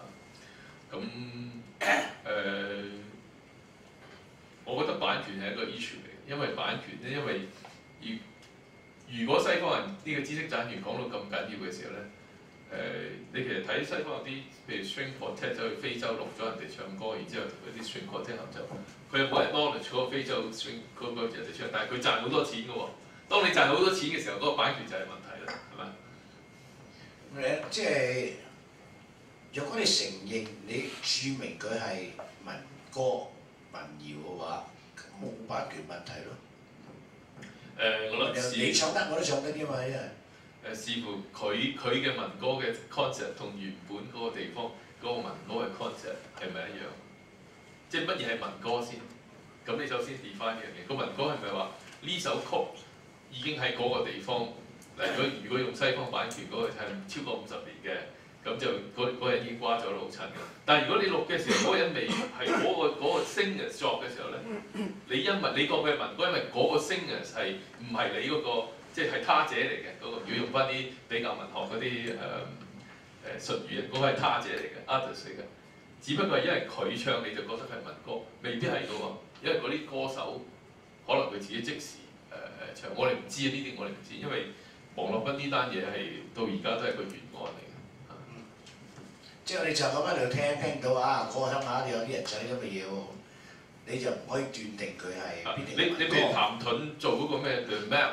Speaker 1: 我覺得版權係一個 issue 嚟嘅，因為版權咧，因為如果西方人呢個知識產權講到咁緊要嘅時候咧，你其實睇西方有啲譬如 string quartet 走去非洲錄咗人哋唱歌，然之後同嗰啲 string quartet 合奏，佢有冇 acknowledge 嗰個非洲 string 嗰個人哋唱，但係佢賺好多錢嘅喎。當你賺好多錢嘅時候，嗰個版權就係問題啦，係咪？
Speaker 2: 即係如果你承認你註明佢係民歌民謠嘅話，冇版權問題咯。
Speaker 1: 我諗
Speaker 2: 你唱得我都唱得啲嘛，因為
Speaker 1: 視乎佢嘅民歌嘅 concept 同原本嗰個地方嗰個民歌嘅 concept 係咪一樣？即係乜嘢係民歌先？咁你首先 define 呢樣嘢。個民歌係咪話呢首曲已經喺嗰個地方？如果用西方版權嗰個係超過50年嘅，咁就嗰人已經瓜咗老襯嘅。但係如果你錄嘅時候，嗰個人未係嗰個 singer 作嘅時候咧，你因為你覺佢係民歌，因為嗰個 singer 係唔係你嗰個？即係他者嚟嘅嗰個，要用翻啲比較文學嗰啲術語啊，嗰個係他者嚟嘅 others 嚟嘅。只不過係因為佢唱你就覺得佢係民歌，未必係嘅喎。因為嗰啲歌手可能佢自己即時唱，我哋唔知啊，呢啲我哋唔知，因為王樂賓呢單嘢係到而家都係個懸案嚟嘅。
Speaker 2: 即係你就咁喺度聽到啊，個鄉下有啲人唱咁嘅嘢喎，你就唔可以斷定佢係邊條民歌。
Speaker 1: 你譬如譚盾做嗰個咩 The Map。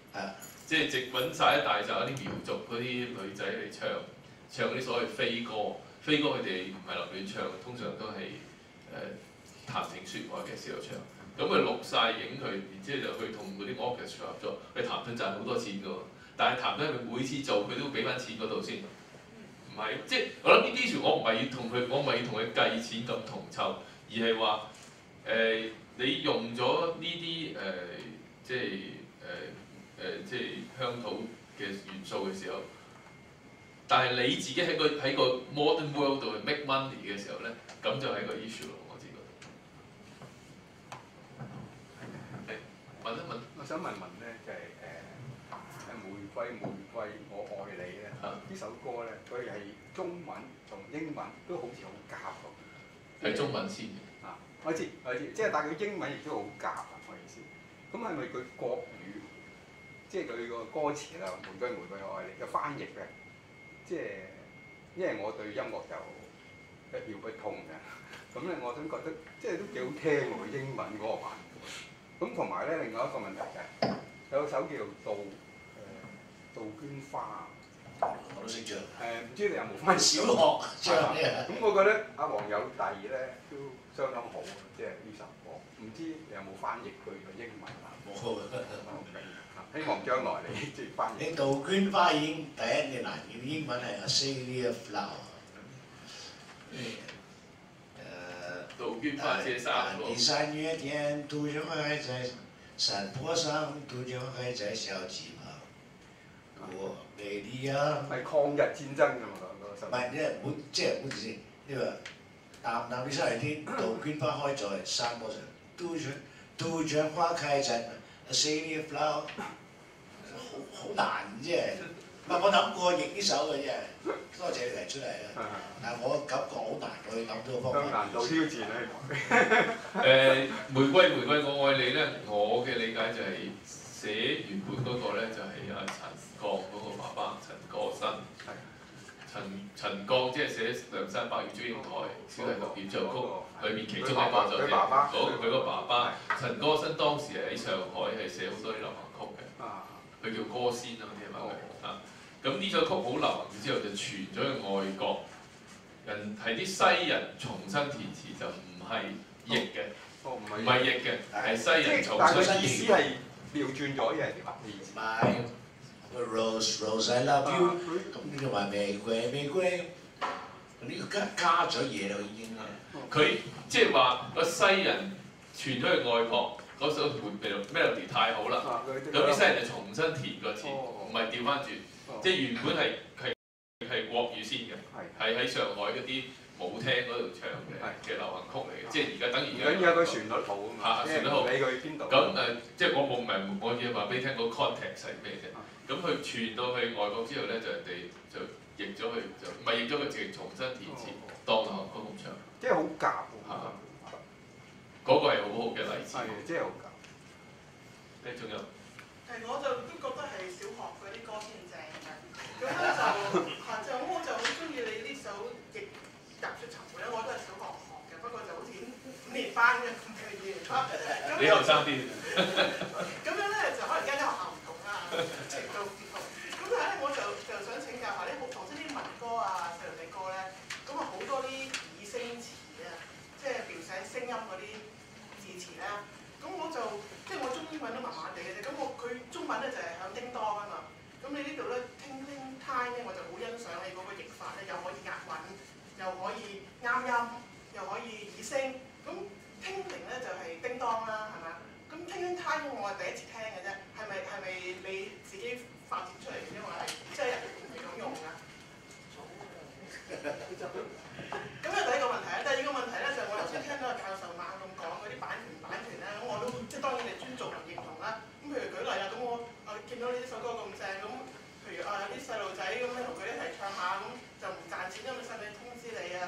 Speaker 1: 即係直揾晒一大紮啲苗族嗰啲女仔嚟唱嗰啲所謂飛歌，飛歌佢哋唔係立亂唱，通常都係談情説愛嘅時候唱。咁佢錄晒影佢，然之後就去同嗰啲 orchestra 合作，佢譚俊賺好多錢㗎喎。但係譚俊係咪每次做佢都俾翻錢嗰度先？唔係，即係我諗呢啲我唔係要同佢計錢咁同湊，而係話你用咗呢啲即係鄉土嘅元素嘅時候，但係你自己喺個 modern world 度去 make money 嘅時候咧，咁就係一個 issue 咯，我自己覺得。問一問，
Speaker 6: 我想問咧，就係玫瑰玫瑰我愛你咧，呢首歌咧，佢係中文同英文都好似好夾咁。
Speaker 1: 係中文先嘅。
Speaker 6: 我知，即係但係佢英文亦都好夾啊！我意思。咁係咪佢國語，即係佢個歌詞啦，玫瑰玫瑰我愛你嘅翻譯咧？即係因為我對音樂就一竅不通嘅，咁咧我想覺得即係都幾好聽喎，英文嗰個版本。咁同埋咧，另外一個問題嘅，有首叫做杜鵑花。
Speaker 2: 我都識唱。
Speaker 6: 唔知你有冇翻
Speaker 2: 小學唱嘅？
Speaker 6: 咁我覺得阿黃友弟咧都相當好，即係呢首歌。唔知你有冇翻譯佢嘅英文啊？
Speaker 2: 冇。
Speaker 6: 希望將來你即係翻譯。
Speaker 2: 你杜鵑花已經第一你難，英文係 Azalea flower。
Speaker 1: 杜鵑花這三個。
Speaker 2: 第三月天，杜鵑花還在山坡上，杜鵑花還在小旗袍。我美麗啊！
Speaker 6: 係抗日戰爭㗎嘛嗰首。
Speaker 2: 唔係，唔好意思，呢個淡淡的三月天，杜鵑花開在山坡上，杜鵑花開在 Azalea flower。好難啫，唔係我諗過譯呢首嘅啫，多謝你提出嚟啦。但係我感覺好難，我要諗到個方法。
Speaker 6: 向難度挑戰啊！
Speaker 1: 玫瑰玫瑰我愛你咧，我嘅理解就係寫原本嗰個咧就係阿陳鋼嗰個爸爸陳歌辛。陳鋼即係寫《梁山伯與祝英台》小提琴演奏曲裏面其中一個就係佢個爸爸陳歌辛當時喺上海係寫好多啲流行曲嘅。佢叫歌仙啊，嗰啲係咪？咁呢首曲好流行之後就傳咗去外國，係啲西人重新填詞，就唔係譯嘅，唔係譯嘅，係西人重新填。
Speaker 6: 但係佢意思係調轉咗嘅，意思。
Speaker 2: 唔係 Rose I love you， 咁呢個話玫瑰玫瑰，呢個加咗嘢啦已經啦。
Speaker 1: 佢即係話個西人傳咗去外國。嗰首 melody 太好啦，咁啲西人就重新填個詞，唔係調翻轉，即係原本係國語先嘅，係喺上海嗰啲舞廳嗰度唱嘅流行曲嚟嘅，即係而家等於而家。
Speaker 6: 有個旋律好啊嘛，
Speaker 1: 旋律好。
Speaker 6: 理佢邊度？
Speaker 1: 咁即係我冇明，我要話俾你聽個 context 係咩啫？咁佢傳到去外國之後咧，就人哋就譯咗佢，就唔係譯咗佢，直情重新填詞，當流行曲咁唱。
Speaker 6: 即係好夾喎。
Speaker 1: 嗰個係好好嘅例子。
Speaker 6: 係，即係好夾。
Speaker 1: 仲有？
Speaker 7: 我就都覺得係小學嗰啲歌先正嘅。咁咧就我就好中意你呢首《逆入出尋梅》咧，我都係小學學嘅，不過就好似5年班嘅咁嘅嘢。
Speaker 1: 你後生啲。
Speaker 7: 咁樣咧就可能間學校唔同啦，程度唔同。咁但係咧我就想請教下咧，好頭先啲民歌啊、細路仔歌咧，咁啊好多啲擬聲詞啊，即係描寫聲音嗰啲字詞咧。咁我就即係我中英文都麻麻地嘅啫，咁佢中文咧就係響叮當啊嘛，咁你呢度咧聽聽 time 咧我就好欣賞你嗰個譯法咧，又可以押韻，又可以啱音，又可以擬聲，咁聽鈴咧就係叮當啦，係咪？咁聽聽 time 我係第一次聽嘅啫，係咪你自己發展出嚟嘅？因為係即係人哋唔係咁用㗎。咁啊第一個問題啦，第二個問題咧就係我頭先聽到個教授猛咁講嗰啲版權咧，咁我都即係當然你尊重同認同啦。咁譬如舉例啦，咁我見到你呢首歌咁正，咁譬如有啲細路仔咁樣同佢一齊唱下，咁就唔賺錢，因為使唔使通知你啊？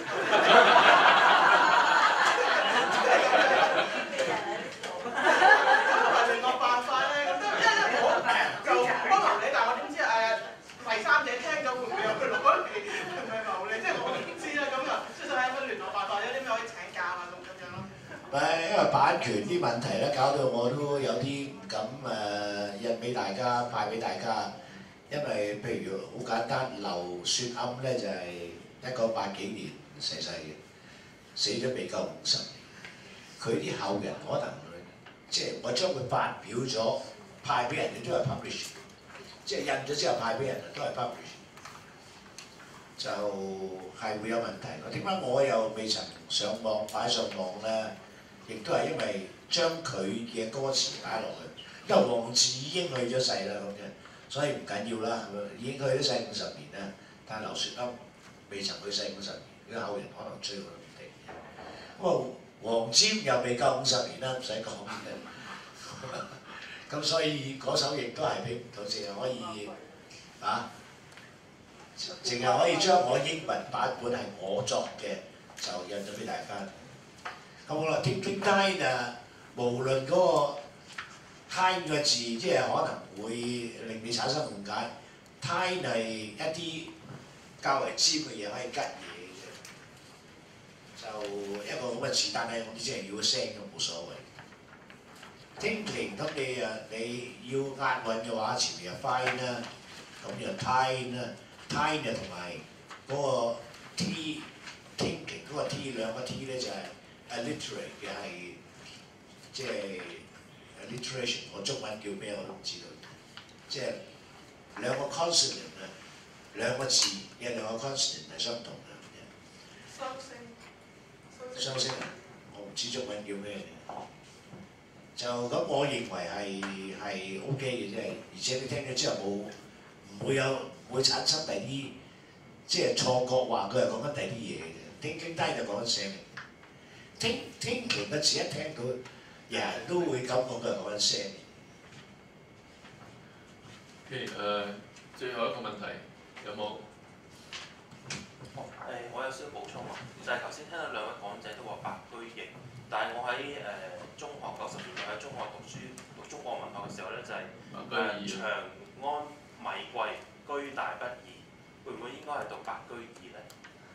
Speaker 7: 咁同埋另外辦法咧，咁因為我就不謀利，但係我點知第三者聽咗會唔會有佢攞嚟係咪謀利？即係我唔知啦。咁啊，即係睇下乜聯絡辦法，有啲咩可以請教啊咁樣咯。
Speaker 2: 唔係因為版權啲問題咧，搞到我都有啲唔敢入名俾大家派俾大家，因為譬如好簡單，劉雪庵咧就係1980幾年逝世嘅，死咗未夠50年。佢啲後人可能即係我將佢發表咗，派俾人哋都係 publish， 即係印咗之後派俾人哋都係 publish， 就係會有問題。點解我又未曾上網擺上網咧？亦都係因為將佢嘅歌詞擺落去，因為黃自已經去咗世啦咁嘅，所以唔緊要啦，已經去咗世50年啦。但係劉雪庵未曾去世50年，啲後人可能追佢唔定。咁啊，黃霑又未夠50年啦，唔使講嘅。咁所以嗰首亦都係俾唔到，淨係可以啊，淨係可以將我英文版本係我作嘅，就印咗俾大家。咁好啦 ，Thinking Time 啊，無論嗰個 time 嘅字，即係可能會令你產生誤解。time 係一啲較為尖嘅嘢，可以吉嘢嘅啫。就一個咁嘅字，但係我哋只係要個聲咁冇所謂。Thinking 咁你要押韻嘅話，前面有 fine 啦，咁就 time 啦 ，time 就同埋嗰個 t，thinking 嗰個 t 兩個 t 咧就係。alliterate 嘅係即係 alliteration， 我中文叫咩我都唔知道，即係兩個 consonant 啊，兩個字有兩個 consonant 係相同嘅。雙聲啊，我唔知中文叫咩嘅。就咁，我認為係 OK 嘅啫，而且你聽咗之後唔會產生第啲即係錯覺話佢係講緊第啲嘢嘅。Thinking Time就講緊聲。聽其嘅字一聽到，人人都會感覺佢係講緊聲。
Speaker 1: 最後一個問題有冇？
Speaker 3: 我有少少補充啊，就係頭先聽到兩位講者都話白居易，但係我喺中學90年代喺中學讀中國文學嘅時候咧，就係長安米貴居大不易，會唔會應該係讀白居易咧？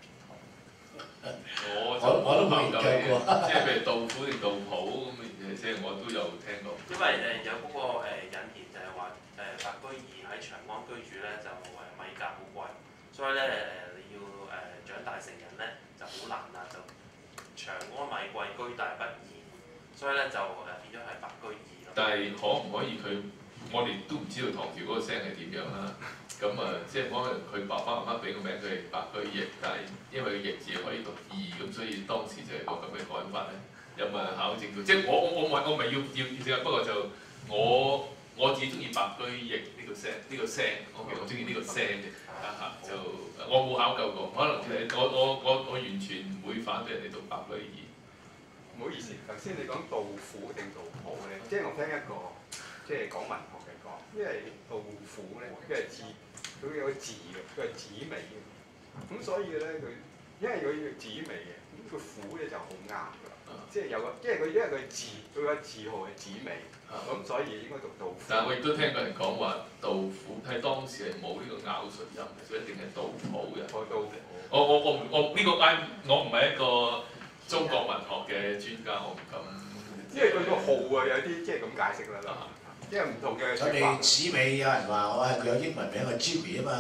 Speaker 1: 我都冇研究過，即係譬如杜甫定杜甫咁嘅，即係我都有聽過。因為
Speaker 3: 有嗰個引言就係話白居易喺長安居住咧就米價好貴，所以咧你要長大成人咧就好難啦，就長安米貴居大不易，所以咧就變咗係白居易。但係可唔可以我哋都唔知道唐朝嗰個聲係點樣啦。咁即係可能佢爸爸媽媽俾個名佢係白居易，但係因為個易字可以讀易，咁所以當時就係個咁嘅講法咧。有冇人考證到？即係我咪要不過就我自己中意白居易呢個聲，OK， 我中意呢個聲嘅，就我冇考究過，可能我完全唔會反對人哋讀白居易。
Speaker 6: 唔好意思，頭先你講杜甫定杜甫咧，即係我聽一個即係講文學嘅講，因為杜甫咧佢係字，佢有個字嘅，佢係紫微嘅，咁所以咧因為佢要紫微嘅，咁個甫咧就好啱㗎，即係因為佢字佢個字號係紫微，咁所以應該讀杜甫。但係我亦都聽過人講話杜甫喺當時係冇呢個咬唇音嘅，所以一定係杜甫嘅。我呢個我唔係一個中國文學嘅專家，我唔敢。 因為佢個號啊有啲即係咁解釋啦。因為唔同嘅。
Speaker 2: 我哋紫微有人話我係佢有英文名係 Jimmy 啊嘛。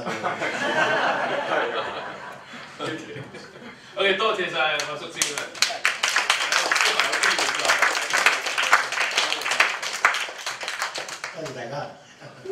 Speaker 1: OK， 多謝晒麥叔先啊！
Speaker 2: 多謝大家。